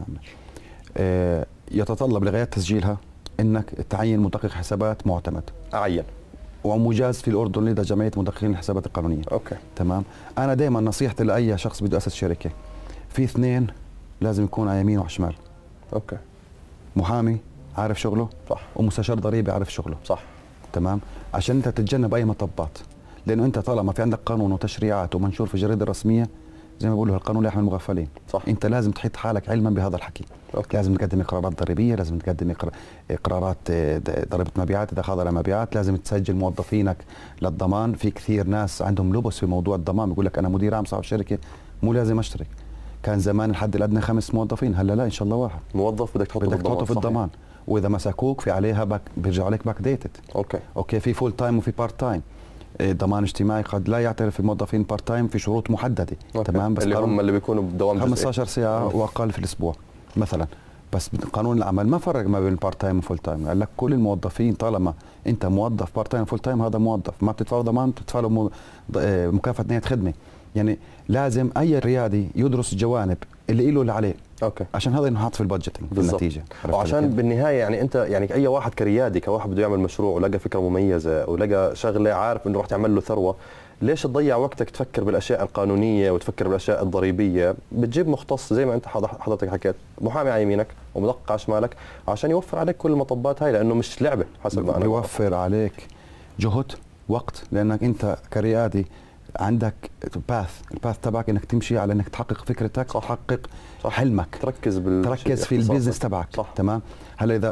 عامه يتطلب لغايات تسجيلها انك تعين مدقق حسابات معتمد. اعين ومجاز في الاردن لدى جمعيه مدققين الحسابات القانونيه. اوكي تمام. انا دائما نصيحتي لاي شخص بده ياسس شركه، في اثنين لازم يكون على يمين وشمال. اوكي. محامي عارف شغله صح، ومستشار ضريبي عارف شغله. صح. تمام. عشان انت تتجنب اي مطبات، لانه انت طالما في عندك قانون وتشريعات ومنشور في الجريده الرسميه زي ما بيقولوا القانون لا يحمي المغفلين. صح. انت لازم تحط حالك علما بهذا الحكي. أوكي. لازم تقدم اقرارات ضريبيه، لازم تقدم اقرارات ضريبه مبيعات اذا خاض على مبيعات، لازم تسجل موظفينك للضمان. في كثير ناس عندهم لبس في موضوع الضمان، بيقول لك انا مدير عام صاحب شركه مو لازم اشترك. كان زمان الحد الادنى 5 موظفين، هلا لا ان شاء الله واحد موظف بدك تحطه في الضمان. واذا مسكوك في عليها بيرجع عليك باك ديتد. اوكي في فول تايم وفي بارت تايم. ضمان اجتماعي قد لا يعترف الموظفين بارت تايم في شروط محدده. تمام. بس اللي هم اللي بيكونوا بدوام 15 ساعه واقل في الاسبوع مثلا. بس قانون العمل ما فرق ما بين البارت تايم وفول تايم، قال لك كل الموظفين طالما انت موظف بارت تايم وفول تايم هذا موظف، ما بتدفع له ضمان بتدفع له مكافاه نهايه خدمه. يعني لازم اي ريادي يدرس الجوانب اللي له اللي عليه. اوكي. عشان هذا ينحط في البادجيتنج بالنتيجه. وعشان بالنهايه يعني انت يعني اي واحد كريادي كواحد بده يعمل مشروع ولقى فكره مميزه ولقى شغله عارف انه راح تعمل له ثروه، ليش تضيع وقتك تفكر بالاشياء القانونيه وتفكر بالاشياء الضريبيه؟ بتجيب مختص زي ما انت حضرتك حكيت، محامي على يمينك ومدقق على شمالك عشان يوفر عليك كل المطبات هاي، لانه مش لعبه حسب ما انا بيوفر عليك جهد وقت، لانك انت كريادي عندك الباث تبعك انك تمشي على انك تحقق فكرتك. صح. تحقق حلمك، تركز في البيزنس تبعك. صح. تمام. هلا اذا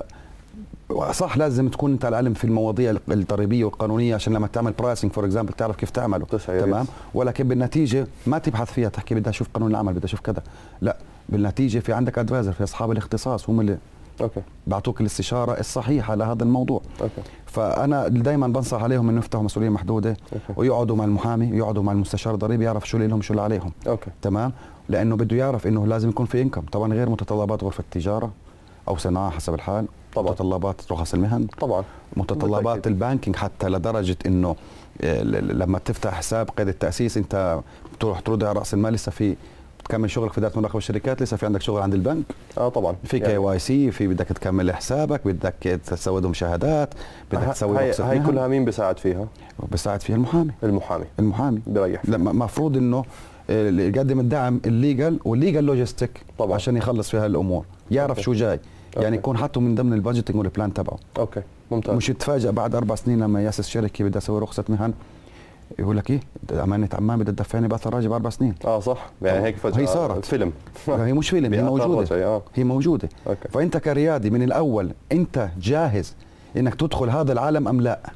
صح لازم تكون انت على علم في المواضيع الضريبيه والقانونيه عشان لما تعمل برايسنج فور اكزامبل تعرف كيف تعمله. تمام. ولكن بالنتيجه ما تبحث فيها تحكي بدي اشوف قانون العمل بدي اشوف كذا، لا بالنتيجه في عندك ادفايزر، في اصحاب الاختصاص هم اللي بعطوك الاستشاره الصحيحه لهذا الموضوع. فانا دائما بنصح عليهم انه يفتحوا مسؤوليه محدوده ويقعدوا مع المحامي ويقعدوا مع المستشار الضريبي يعرف شو اللي لهم شو اللي عليهم. تمام. لانه بده يعرف انه لازم يكون في انكم، طبعا غير متطلبات غرفه التجاره او صناعه حسب الحال، طبعا متطلبات رخص المهن، طبعا متطلبات البانكينج، حتى لدرجه انه لما تفتح حساب قيد التاسيس انت بتروح ترد على راس المال، لسه في تكمل شغلك في اداره مراقبه الشركات، لسه في عندك شغل عند البنك. طبعا في كي واي سي، في بدك تكمل حسابك، بدك تسوي لهم شهادات، بدك تسوي هاي كلها مين بيساعد فيها؟ بيساعد فيها المحامي بريح. المفروض انه يقدم الدعم الليجل والليجل لوجيستيك عشان يخلص في هالامور، يعرف شو جاي. يعني يكون حاطه من ضمن البادجيتنج والبلان تبعه. ممتاز. مش يتفاجئ بعد 4 سنين لما ياسس شركه بدي اسوي رخصه مهن يقول لك ايه امانه عمان بدها تدفعني باثر راجب 4 سنين. صح. يعني هيك فجاه هي صارت فيلم. هي مش فيلم، هي موجوده. هي موجوده. فانت كريادي من الاول انت جاهز انك تدخل هذا العالم ام لا؟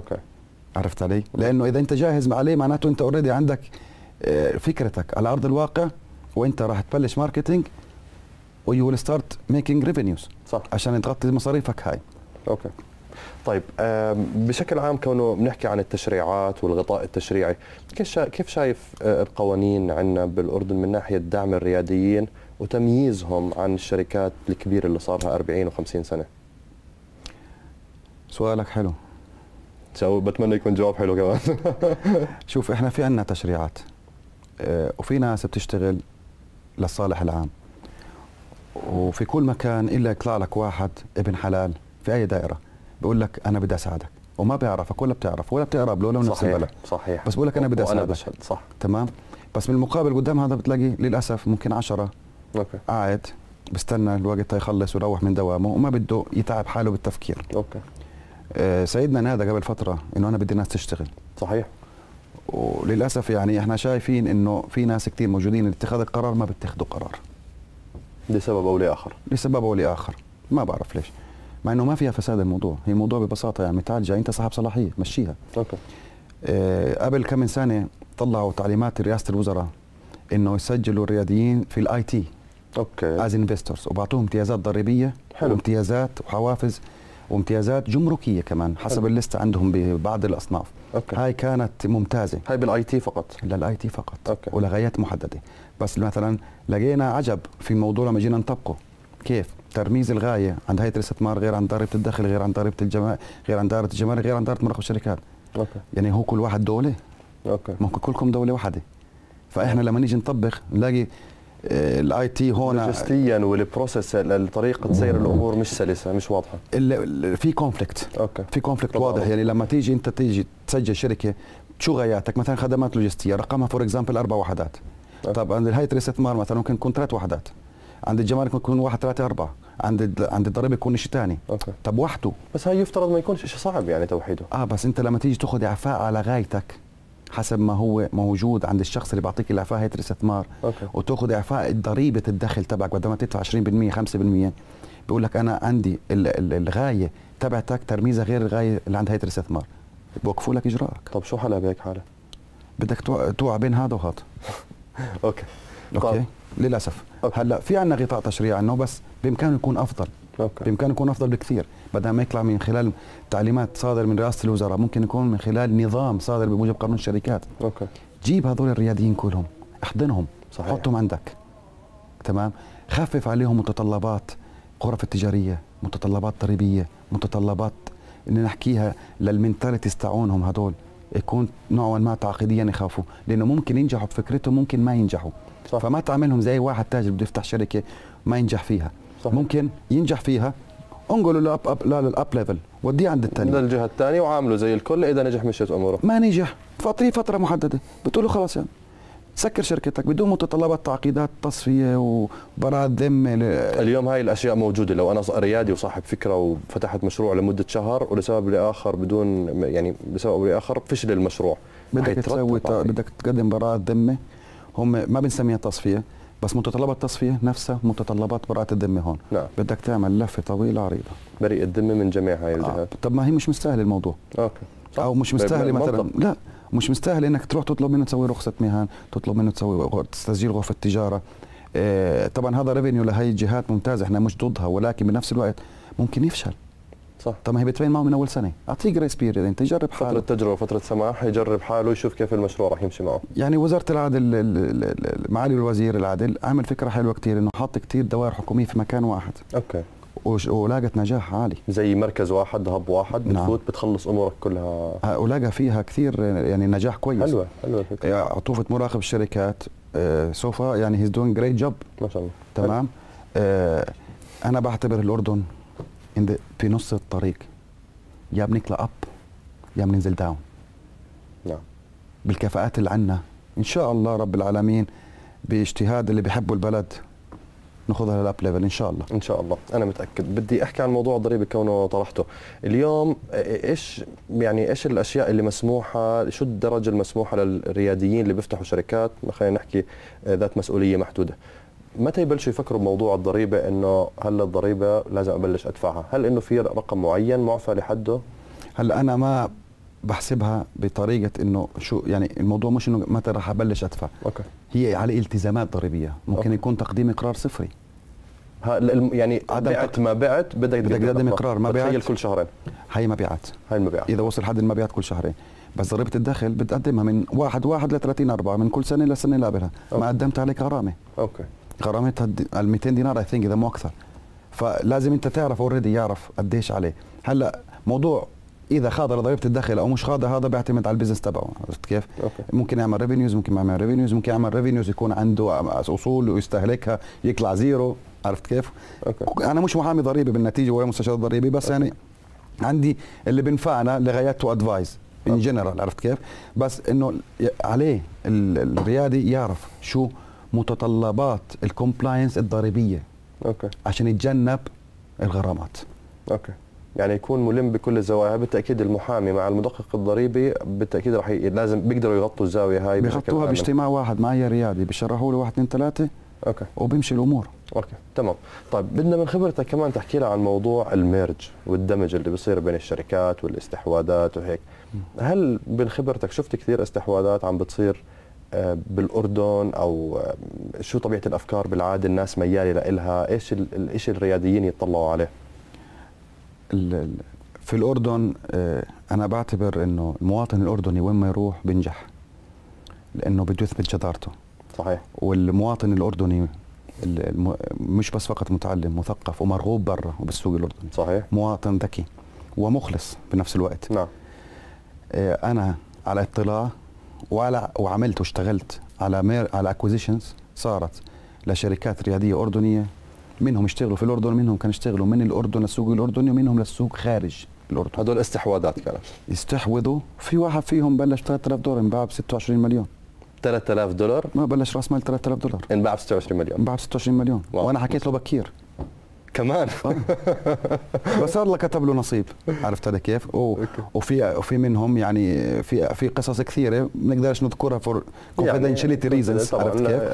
عرفت علي؟ لانه اذا انت جاهز عليه معناته انت اوريدي عندك فكرتك على ارض الواقع، وانت راح تبلش ماركتينج ويو ويل ستارت ميكينج ريفينيوز. صح. عشان تغطي مصاريفك هاي. طيب بشكل عام كونه بنحكي عن التشريعات والغطاء التشريعي، كيف شايف القوانين عندنا بالاردن من ناحيه دعم الرياديين وتمييزهم عن الشركات الكبيره اللي صار لها 40 و50 سنه؟ سؤالك حلو. بتمنى يكون جواب حلو كمان. شوف احنا في عندنا تشريعات وفي ناس بتشتغل للصالح العام، وفي كل مكان الا يطلع لك واحد ابن حلال في اي دائره بقول لك انا بدي اساعدك، وما بيعرفك ولا بتعرف ولا بتقرب له ولا نفس البلد. صحيح. بس بقول لك انا بدي اساعدك. بشهد. صح. تمام. بس من المقابل قدام هذا بتلاقي للاسف ممكن 10 اوكي قاعد بستنى الوقت يخلص ويروح من دوامه وما بده يتعب حاله بالتفكير. اوكي. سيدنا نادى قبل فتره انه انا بدي ناس تشتغل. صحيح. وللاسف يعني احنا شايفين انه في ناس كثير موجودين لاتخاذ القرار ما بيتخذوا قرار لسبب او لاخر. لسبب او لاخر، ما بعرف ليش، مع انه ما فيها فساد الموضوع، هي الموضوع ببساطه يعني متعالجه، انت صاحب صلاحيه مشيها. اوكي. قبل كم من سنه طلعوا تعليمات رئاسه الوزراء انه يسجلوا الرياديين في الاي تي اوكي از انفستورز، وبعطوهم امتيازات ضريبيه. حلو. وامتيازات وحوافز وامتيازات جمركيه كمان حسب حلو. الليسته عندهم ببعض الاصناف. اوكي. هاي كانت ممتازه. هاي بالاي تي فقط؟ للاي تي فقط. اوكي. ولغايات محدده. بس مثلا لقينا عجب في الموضوع لما جينا نطبقه، كيف ترميز الغايه عند هيئه الاستثمار غير عن ضريبه الدخل غير عن ضريبه الجمارك غير عن دائره الجمارك غير عن دائره مراقبه الشركات. اوكي. يعني هو كل واحد دوله. اوكي. ممكن كلكم دوله واحده. فاحنا لما نيجي نطبق نلاقي الاي تي هون لوجستيا والبروسيس طريقه سير الامور مش سلسه مش واضحه. في كونفليكت. اوكي. في كونفليكت واضح. يعني لما تيجي انت تسجل شركه شو غاياتك؟ مثلا خدمات لوجستيه رقمها فور اكزامبل 4 وحدات. طب عند هيئه الاستثمار مثلا ممكن يكون 3 وحدات. عند الجمارك ممكن يكون 1 3 4. عند الضريبه يكون شيء ثاني. اوكي. طب وحده. بس هاي يفترض ما يكونش شيء صعب يعني توحيده. بس انت لما تيجي تاخذ اعفاء على غايتك حسب ما هو موجود عند الشخص اللي بيعطيك الاعفاء هيئه الاستثمار. اوكي. وتاخذ اعفاء ضريبه الدخل تبعك بدل ما تدفع 20% 5%، بيقول لك انا عندي الغايه تبعتك ترميزها غير الغايه اللي عند هيئه الاستثمار، بوقفوا لك اجراءك. طب شو حالها بهيك حاله؟ بدك توعى بين هذا وهذا. اوكي. اوكي. للاسف. أوكي. هلا في عندنا غطاء تشريعي عنه بس بامكانه يكون افضل. اوكي. بامكانه يكون افضل بكثير، بدل ما يطلع من خلال تعليمات صادر من رئاسه الوزراء ممكن يكون من خلال نظام صادر بموجب قانون الشركات. اوكي. جيب هذول الرياديين كلهم احضنهم. صحيح. حطهم عندك. تمام. خفف عليهم متطلبات غرف التجاريه، متطلبات ضريبيه، متطلبات ان نحكيها للمنتاليتيز تاعونهم هدول يكون نوعا ما تعقيديا يخافوا، لانه ممكن ينجحوا بفكرتهم ممكن ما ينجحوا. صح. فما تعملهم زي واحد تاجر بده يفتح شركه ما ينجح فيها. صح. ممكن ينجح فيها انقلوا للاب ليفل وديه عند الثاني للجهه الثانيه وعامله زي الكل، اذا نجح مشيت اموره. ما نجح فاطريه فتره محدده بتقول له خلاص يعني سكر شركتك بدون متطلبات تعقيدات تصفيه وبراءة ذمه. اليوم هاي الاشياء موجوده، لو انا ريادي وصاحب فكره وفتحت مشروع لمده شهر ولسبب لاخر بدون يعني لسبب لاخر فشل المشروع، بدك تسوي بدك تقدم براءة ذمه. هم ما بنسميها تصفيه، بس متطلبات التصفيه نفسها متطلبات براءة الذمه هون. نعم. بدك تعمل لفه طويله عريضه. بريء الذمه من جميع هاي الجهات. طب ما هي مش مستاهل الموضوع. اوكي. صح. او مش مستاهل مثلا منطق. لا مش مستاهل انك تروح تطلب منه تسوي رخصه مهن، تطلب منه تسوي تسجيل غرفه تجاره. طبعا هذا ريفينيو لهي الجهات ممتازه، احنا مش ضدها، ولكن بنفس الوقت ممكن يفشل. صح. طب ما هي بتبين معه من اول سنه، اعطيه جريس بيريد، انت يجرب حاله. فتره تجربه فتره سماح يجرب حاله يشوف كيف المشروع راح يمشي معه. يعني وزاره العدل معالي الوزير العدل عمل فكره حلوه كثير، انه حط كثير دوائر حكوميه في مكان واحد. اوكي. ولاقت نجاح عالي. زي مركز واحد هب واحد نعم. بتفوت بتخلص امورك كلها. ولقى فيها كثير يعني نجاح كويس. حلوه الفكره. عطوفه مراقب الشركات سوف يعني هيز دوينج جريت جوب. ما شاء الله. تمام. انا بعتبر الاردن في نص الطريق، يا بنطلع اب يا بننزل داون. نعم. بالكفاءات اللي عندنا ان شاء الله رب العالمين باجتهاد اللي بيحبوا البلد ناخذها للاب ليفل ان شاء الله. ان شاء الله انا متاكد. بدي احكي عن موضوع الضريبه كونه طرحته اليوم. ايش الاشياء اللي مسموحه، شو الدرجه المسموحه للرياديين اللي بيفتحوا شركات خلينا نحكي ذات مسؤوليه محدوده؟ متى يبلشوا يفكروا بموضوع الضريبه انه هلا الضريبه لازم ابلش ادفعها؟ هل انه في رقم معين معفى لحده؟ هلا انا ما بحسبها بطريقه انه شو يعني الموضوع مش انه متى راح ابلش ادفع. اوكي. هي على التزامات ضريبيه، ممكن أوكي. يكون تقديم اقرار صفري. يعني بعت ما بعت بدك تقدم اقرار، ما بعت تخيل كل شهرين. هي مبيعات. هاي المبيعات اذا وصل حد المبيعات كل شهرين. بس ضريبه الدخل بتقدمها من 1/1 ل 30/4 من كل سنه للسنه اللي قبلها. ما قدمت عليك غرامه. اوكي. غرامتها ال 200 دينار اي ثينك اذا مو اكثر. فلازم انت تعرف اوريدي يعرف قديش عليه. هلا موضوع اذا خاضر ضريبه الدخل او مش خاضر هذا بيعتمد على البزنس تبعه، عرفت كيف؟ أوكي. ممكن يعمل ريفينيوز، ممكن ما يعمل ريفينيوز، ممكن يعمل ريفينيوز يكون عنده اصول ويستهلكها يطلع زيرو. عرفت كيف؟ أوكي. انا مش محامي ضريبي بالنتيجه ولا مستشار ضريبي، بس أوكي. يعني عندي اللي بنفعنا لغايات تو ادفايز ان جنرال، عرفت كيف؟ بس انه عليه الريادي يعرف شو متطلبات الكومبلاينس الضريبيه اوكي عشان يتجنب الغرامات. اوكي، يعني يكون ملم بكل الزوايا. بالتاكيد المحامي مع المدقق الضريبي بالتاكيد راح لازم بيقدروا يغطوا الزاويه هاي، بيغطوها باجتماع واحد معي ريادي، بيشرحوا له 1 2 3 اوكي وبيمشي الامور. اوكي تمام. طيب بدنا من خبرتك كمان تحكي لنا عن موضوع الميرج والدمج اللي بيصير بين الشركات والاستحواذات وهيك. هل من خبرتك شفت كثير استحواذات عم بتصير بالاردن، او شو طبيعه الافكار بالعاده الناس مياله لها؟ ايش الشيء الرياديين يتطلعوا عليه؟ في الاردن انا بعتبر انه المواطن الاردني وين ما يروح بينجح، لانه بده يثبت جدارته. صحيح. والمواطن الاردني مش بس فقط متعلم، مثقف ومرغوب برا وبالسوق الاردني. صحيح. مواطن ذكي ومخلص بنفس الوقت. نعم. انا على اطلاع وعملت واشتغلت على اكوزيشنز صارت لشركات رياديه اردنيه، منهم يشتغلوا في الاردن، منهم كانوا يشتغلوا من الاردن للسوق الاردني، ومنهم للسوق خارج الاردن. هدول استحواذات كانت يستحوذوا. في واحد فيهم بلش $3000 انباع ب 26 مليون. $3000 ما بلش راس مال $3000 انباع ب 26 مليون. انباع ب 26 مليون. واو. وانا حكيت له بكير كمان. بس الله كتب له نصيب، عرفت هذا كيف؟ وفي منهم يعني في قصص كثيره ما نقدرش نذكرها فور كونفيدنشاليتي ريزنز، عرفت كيف؟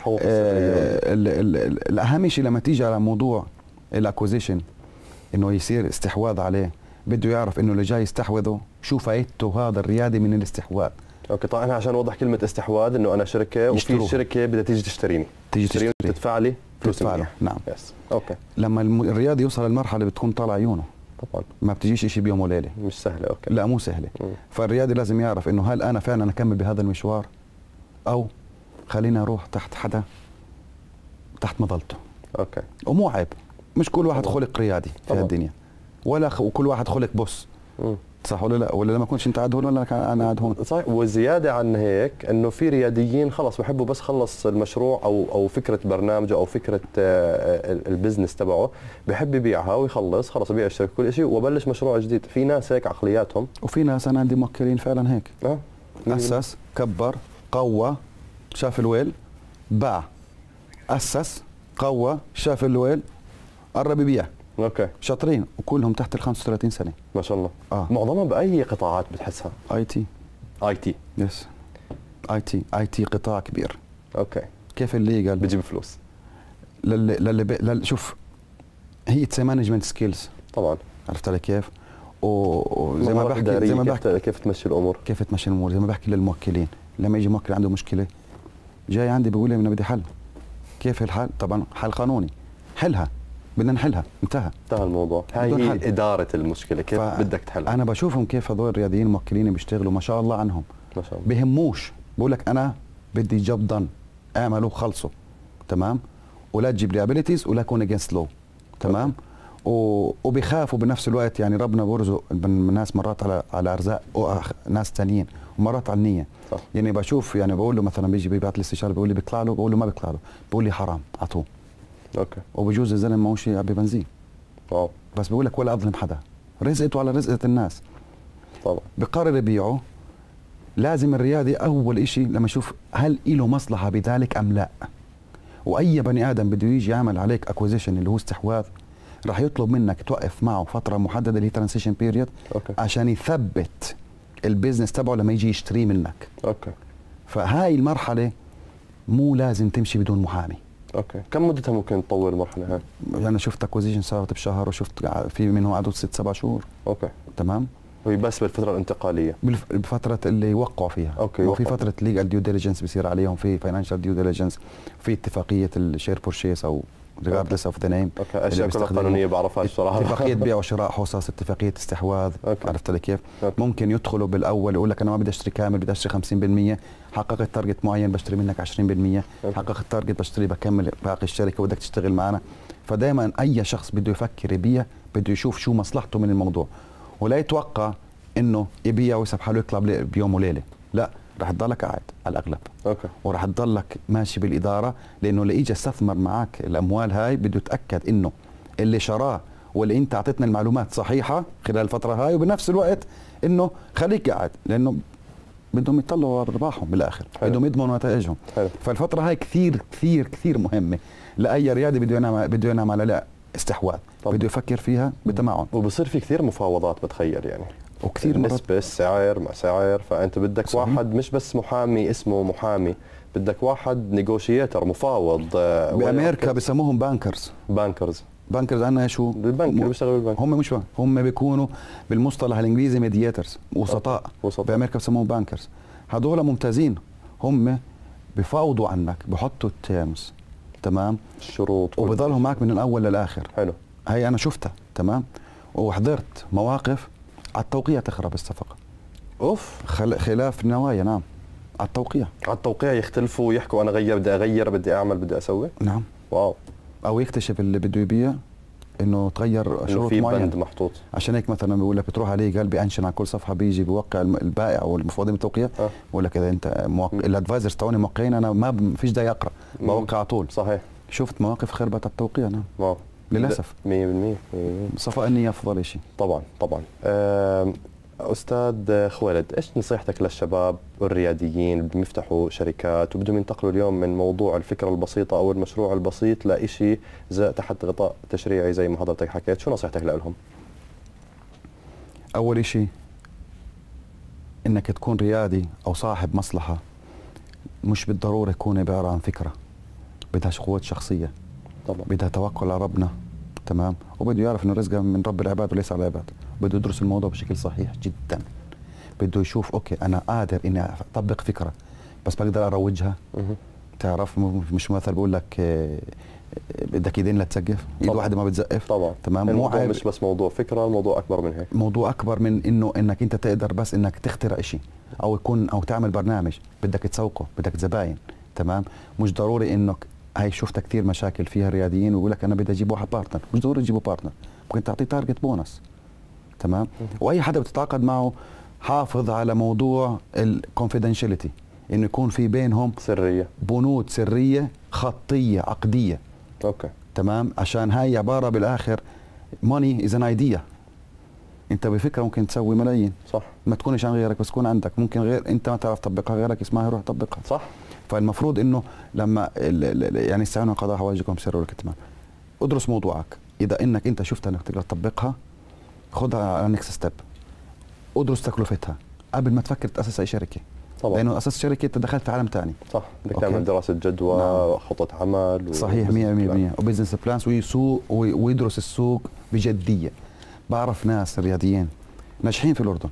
الاهم شيء لما تيجي على موضوع الاكوزيشن انه يصير استحواذ عليه، بده يعرف انه اللي جاي يستحوذه شو فايدته هذا الريادي من الاستحواذ. اوكي. طيب انا عشان اوضح كلمه استحواذ، انه انا شركه وفي شركه بدها تيجي تشتريني، تدفع لي فلوس منيح. نعم. يس. اوكي. لما الريادي يوصل للمرحله بتكون طالع عيونه طبعا، ما بتجيش شيء بيوم وليله، مش سهله. اوكي. لا مو سهله. فالريادي لازم يعرف انه هل انا فعلا اكمل بهذا المشوار، او خليني اروح تحت حدا تحت مظلته. اوكي. ومو عيب، مش كل واحد خلق ريادي في الدنيا، ولا وكل واحد خلق بوس. صح ولا لا؟ ولا لما كنتش انت قاعد هون ولا انا قاعد هون؟ صحيح. وزياده عن هيك انه في رياديين خلص بحبوا بس خلص المشروع او فكره برنامجه او فكره البزنس تبعه، بحب يبيعها ويخلص خلص، يبيع الشركه كل شيء وبلش مشروع جديد. في ناس هيك عقلياتهم، وفي ناس انا عندي موكلين فعلا هيك. اسس، كبر، قوى، شاف الويل، باع، اسس، قوى، شاف الويل، قرب يبيع. اوكي. شاطرين وكلهم تحت ال 35 سنه ما شاء الله. معظمها باي قطاعات بتحسها؟ اي تي. اي تي. يس. اي تي قطاع كبير. اوكي. كيف الليجل بجيب فلوس؟ شوف، هي اتس مانجمنت سكيلز طبعا، عرفت علي كيف؟ وزي ما بحكي، زي ما بحكي كيف تمشي الامور، كيف تمشي الامور، زي ما بحكي للموكلين، لما يجي موكل عنده مشكله جاي عندي بيقول لي انا بدي حل. كيف الحل؟ طبعا حل قانوني، حلها، بدنا نحلها، انتهى الموضوع. هاي اداره المشكله، كيف بدك تحلها. انا بشوفهم كيف هذول الرياديين الموكلين بيشتغلوا ما شاء الله عنهم، ما شاء الله، بهموش، بقول لك انا بدي جوب دن، اعملوا خلصوا، تمام، ولا تجيب لي ابيليتيز ولا كون اجينست لو، تمام. وبيخافوا بنفس الوقت، يعني ربنا بيرزق الناس مرات على ارزاق ناس ثانيين، ومرات على النيه. صح. يعني بشوف، يعني بقول له مثلا بيجي بيبعت لي استشاره بيقول لي بيطلع له، بقول له ما بيطلع له، بقول لي حرام اعطوه. اوكي. وبجوز الزلمه ماهوش يعبي بنزين. واو. بس بقول لك ولا اظلم حدا، رزقته على رزقه الناس. طبعا. بقرر يبيعه، لازم الريادي اول شيء لما يشوف هل له مصلحه بذلك ام لا. واي بني ادم بده يجي يعمل عليك اكوزيشن اللي هو استحواذ، راح يطلب منك توقف معه فتره محدده اللي هي ترانزيشن بيريود، عشان يثبت البيزنس تبعه لما يجي يشتري منك. اوكي. فهاي المرحله مو لازم تمشي بدون محامي. اوكي. كم مدتها ممكن تطول المرحله هاي؟ انا شفت اكوزيشن صارت بشهر، وشفت في منهم قعدوا 6-7 شهور. اوكي. تمام. وهي بس بالفتره الانتقاليه، بفتره اللي يوقعوا فيها. اوكي. وفي فتره ليجل ديو ديليجنس بيصير عليهم، في فاينانشال ديو ديليجنس، في اتفاقيه الشير بورشيس او ريجاردلس اوف ذا نيم. اوكي. اشياء كلها قانونيه بعرفهاش صراحه. اتفاقيه بيع وشراء حصص، اتفاقيه استحواذ. عرفت لي كيف؟ ممكن يدخلوا بالاول يقول لك انا ما بدي اشتري كامل، بدي اشتري 50%، حققت تارجت معين بشتري منك 20%، حققت تارجت بشتري بكمل باقي الشركه وبدك تشتغل معنا. فدائما اي شخص بده يفكر يبيع بده يشوف شو مصلحته من الموضوع، ولا يتوقع انه يبيع ويسحب حاله يطلع بيوم وليله. لا، رح تضلك قاعد على الاغلب. اوكي. ورح تضلك ماشي بالاداره، لانه اللي اجى استثمر معك الاموال هاي بده يتاكد انه اللي شراه واللي انت اعطيتنا المعلومات صحيحه خلال الفتره هاي، وبنفس الوقت انه خليك قاعد، لانه بدهم يطلعوا ارباحهم بالاخر، بدهم يضمنوا نتائجهم. فالفتره هاي كثير كثير كثير مهمه لاي ريادي بده ينام على لا استحواذ، بده يفكر فيها بتمعن. وبصير في كثير مفاوضات بتخيل يعني، وكثير نسبة سعر مع سعر، فانت بدك صحيح. واحد مش بس محامي اسمه محامي، بدك واحد نيغوشيتر مفاوض. بامريكا بسموهم بانكرز. بانكرز عندنا شو؟ بالبنك اللي بيشتغلوا بالبنك. هم مش هم بيكونوا بالمصطلح الانجليزي ميدياترز، وسطاء. بامريكا بسموهم بانكرز. هذول ممتازين، هم بفاوضوا عنك، بحطوا التيرمز، تمام، الشروط، وبضلهم معك من الاول للاخر. حلو. هي انا شفتها، تمام، وحضرت مواقف على التوقيع تخرب الصفقه. اوف. خلاف النوايا. نعم، على التوقيع. على التوقيع يختلفوا ويحكوا انا بدي اغير، بدي اعمل، بدي اسوي. نعم. واو. او يكتشف اللي بده يبيع انه تغير شروط في معينه، بند محطوط. عشان هيك مثلا بيقول لك بتروح عليه قال بيأنشن على كل صفحه، بيجي بيوقع البائع او المفوضين بالتوقيع، بقول لك اذا انت الادفايزرز تاعوني موقعين، انا ما فيش داعي اقرا، بوقع على طول. صحيح. شفت مواقف خربت التوقيع. نعم. واو. للاسف. 100%. صفاء النية افضل شيء. طبعا. أستاذ خوالد، إيش نصيحتك للشباب والرياديين اللي بيفتحوا شركات وبدهم ينتقلوا اليوم من موضوع الفكرة البسيطة أو المشروع البسيط لإشي تحت غطاء تشريعي زي ما حضرتك حكيت، شو نصيحتك لهم؟ أول شيء إنك تكون ريادي أو صاحب مصلحة مش بالضرورة يكون عبارة عن فكرة، بدها قوة شخصية، طبعا بدها توكل على ربنا، تمام، وبده يعرف إنه رزقه من رب العباد وليس على العباد، بده يدرس الموضوع بشكل صحيح جدا، بده يشوف أوكي أنا قادر إني أطبق فكرة بس بقدر أروجها. تعرف مش مثل بقول لك بدك ايدين لا تسقف، ايد واحده ما بتزقف. طبعا. تمام. الموضوع مش بس موضوع فكره، الموضوع اكبر من هيك، موضوع اكبر من انك انت تقدر بس انك تخترع شيء او يكون او تعمل برنامج بدك تسوقه، بدك زباين، تمام. مش ضروري انك هاي شفتها كثير مشاكل فيها رياديين ويقول لك انا بدي اجيب واحد بارتنر، مش ضروري تجيبه بارتنر، ممكن تعطيه تارجت بونس، تمام. واي حدا بتتعاقد معه حافظ على موضوع الكونفيدنشاليتي، انه يكون في بينهم سريه، بنود سريه خطيه عقديه. اوكي. تمام. عشان هاي عباره بالاخر ماني از ان ايديا، انت بفكره ممكن تسوي ملايين، صح، ما تكونش عن غيرك بس تكون عندك، ممكن غير انت ما تعرف تطبقها غيرك يسمعها يروح يطبقها، صح. فالمفروض انه لما يعني استعانوا قضاء حوائجكم سر والكتمان، ادرس موضوعك، اذا انك انت شفت انك تقدر تطبقها خذها على نكست ستيب، ادرس تكلفتها قبل ما تفكر تاسس اي شركه طبعا، لانه اساس شركه انت دخلت في عالم ثاني، صح، بدك تعمل دراسه جدوى، نعم. خطه عمل صحيح 100% وبزنس بلانس، ويسوق ويدرس السوق بجديه. بعرف ناس رياديين ناجحين في الاردن،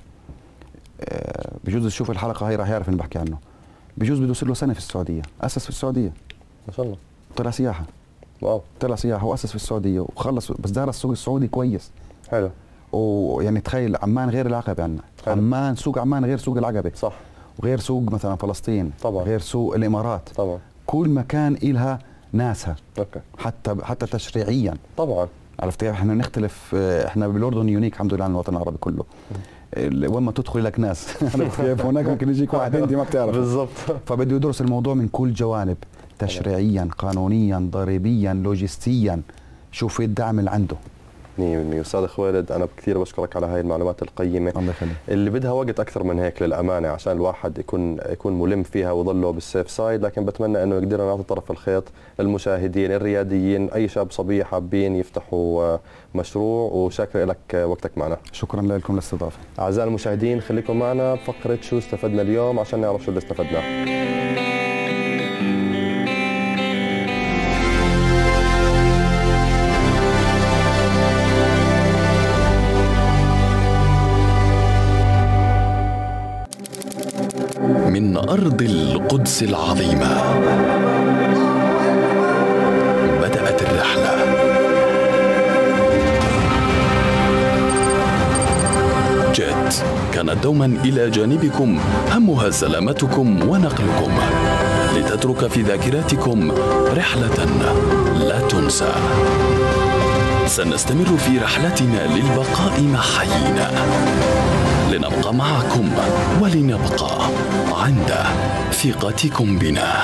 بجوز تشوف الحلقه هاي راح يعرف اني بحكي عنه، بجوز بده يصير له سنه في السعوديه، اسس في السعوديه ما شاء الله، طلع سياحه، واو، طلع سياحه واسس في السعوديه وخلص، بس دارس السوق السعودي كويس. حلو. ويعني تخيل عمان غير العقبه عندنا، عمان سوق عمان غير سوق العقبه، صح، وغير سوق مثلا فلسطين طبعا، غير سوق الامارات طبعا، كل مكان إلها ناسها. اوكي. حتى تشريعيا طبعا، عرفت كيف؟ احنا نختلف، احنا بالاردن يونيك الحمد لله عن الوطن العربي كله، وين ما تدخل لك ناس عرفت كيف؟ هناك ممكن يجيك واحد هندي ما بتعرف بالضبط، فبده يدرس الموضوع من كل جوانب، تشريعيا، قانونيا، ضريبيا، لوجستيا، شوف الدعم اللي عنده. 100%. استاذ خوالد، انا كثير بشكرك على هاي المعلومات القيمه، الله يخليك، اللي بدها وقت اكثر من هيك للامانه عشان الواحد يكون ملم فيها ويضله بالسيف سايد، لكن بتمنى انه يقدرنا نعطي طرف الخيط للمشاهدين الرياديين، اي شاب صبي حابين يفتحوا مشروع. وشاكر لك وقتك معنا. شكرا لكم للاستضافه. اعزائي المشاهدين، خليكم معنا بفقره شو استفدنا اليوم عشان نعرف شو اللي استفدناه. من أرض القدس العظيمة بدأت الرحلة، جيت كانت دوما إلى جانبكم، همها سلامتكم ونقلكم، لتترك في ذاكرتكم رحلة لا تنسى. سنستمر في رحلتنا للبقاء مع حينا، لنبقى معكم ولنبقى عند ثقتكم بنا.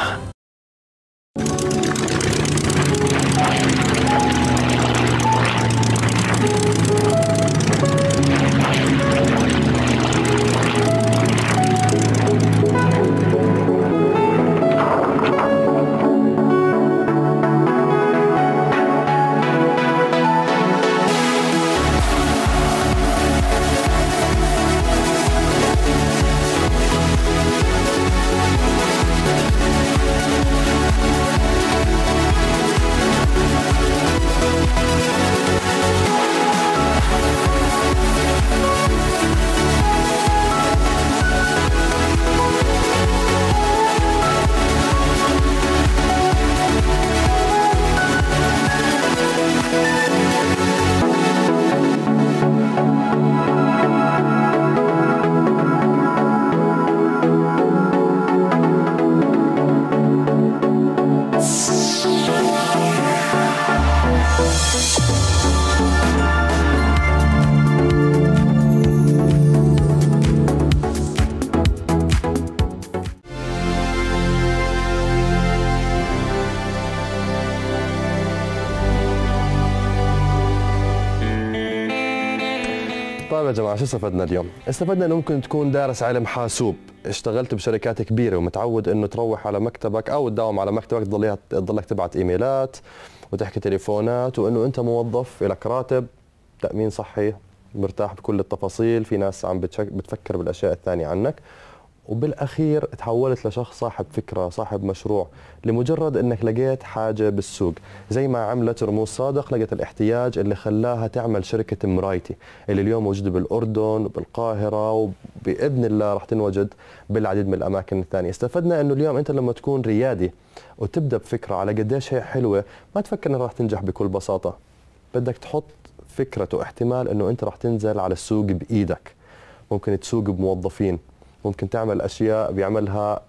طيب يا جماعه، شو استفدنا اليوم؟ استفدنا انه ممكن تكون دارس علم حاسوب، اشتغلت بشركات كبيره ومتعود انه تروح على مكتبك او تداوم على مكتبك تضلك تبعت ايميلات وتحكي تليفونات، وانه انت موظف لك راتب، تامين صحي، مرتاح بكل التفاصيل، في ناس عم بتفكر بالاشياء الثانيه عنك، وبالاخير تحولت لشخص صاحب فكره، صاحب مشروع، لمجرد انك لقيت حاجه بالسوق، زي ما عملت رموز صادق، لقيت الاحتياج اللي خلاها تعمل شركه مرايتي اللي اليوم موجوده بالاردن وبالقاهره، وباذن الله راح تنوجد بالعديد من الاماكن الثانيه. استفدنا انه اليوم انت لما تكون ريادي وتبدا بفكره على قديش هي حلوه، ما تفكر انها راح تنجح بكل بساطه، بدك تحط فكره واحتمال انه انت راح تنزل على السوق بايدك، ممكن تسوق بموظفين، ممكن تعمل أشياء بيعملها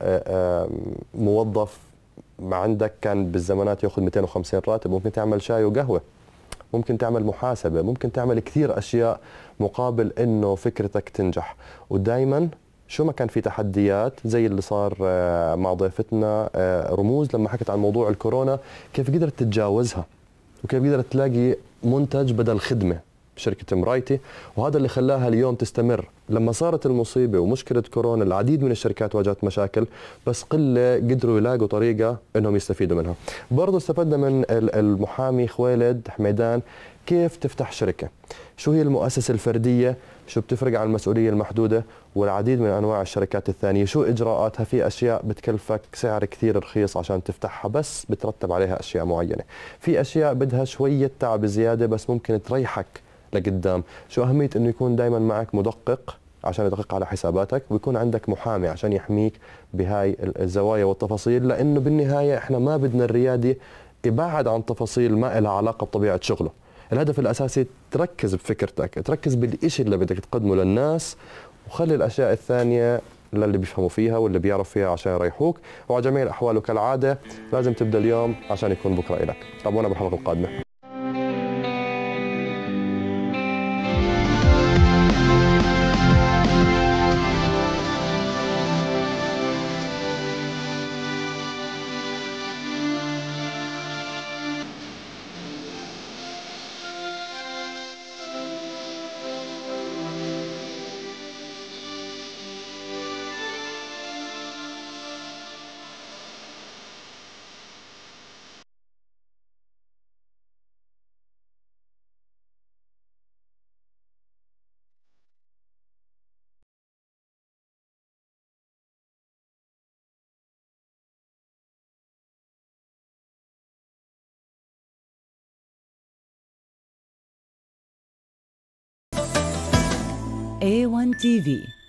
موظف ما عندك كان بالزمانات يأخذ 250 راتب، ممكن تعمل شاي وقهوة، ممكن تعمل محاسبة، ممكن تعمل كثير أشياء مقابل إنه فكرتك تنجح. ودائما شو ما كان في تحديات زي اللي صار مع ضيفتنا رموز لما حكت عن موضوع الكورونا، كيف قدرت تتجاوزها وكيف قدرت تلاقي منتج بدل خدمة شركة مرايتي، وهذا اللي خلاها اليوم تستمر. لما صارت المصيبة ومشكلة كورونا العديد من الشركات واجهت مشاكل، بس قلة قدروا يلاقوا طريقة انهم يستفيدوا منها. برضو استفدنا من المحامي خويلد حميدان كيف تفتح شركة، شو هي المؤسسة الفردية، شو بتفرق عن المسؤولية المحدودة، والعديد من انواع الشركات الثانية، شو اجراءاتها، في اشياء بتكلفك سعر كثير رخيص عشان تفتحها بس بترتب عليها اشياء معينة، في اشياء بدها شوية تعب زيادة بس ممكن تريحك لقدام، شو أهمية إنه يكون دائما معك مدقق عشان يدقق على حساباتك، ويكون عندك محامي عشان يحميك بهاي الزوايا والتفاصيل، لأنه بالنهاية إحنا ما بدنا الريادي يبعد عن تفاصيل ما لها علاقة بطبيعة شغله. الهدف الأساسي تركز بفكرتك، تركز بالإشي اللي بدك تقدمه للناس، وخلي الأشياء الثانية للي بيفهموا فيها واللي بيعرف فيها عشان يريحوك. وعلى جميع الأحوال وكالعادة لازم تبدأ اليوم عشان يكون بكرة إلك. تابعونا بالحلقة القادمة. A1 TV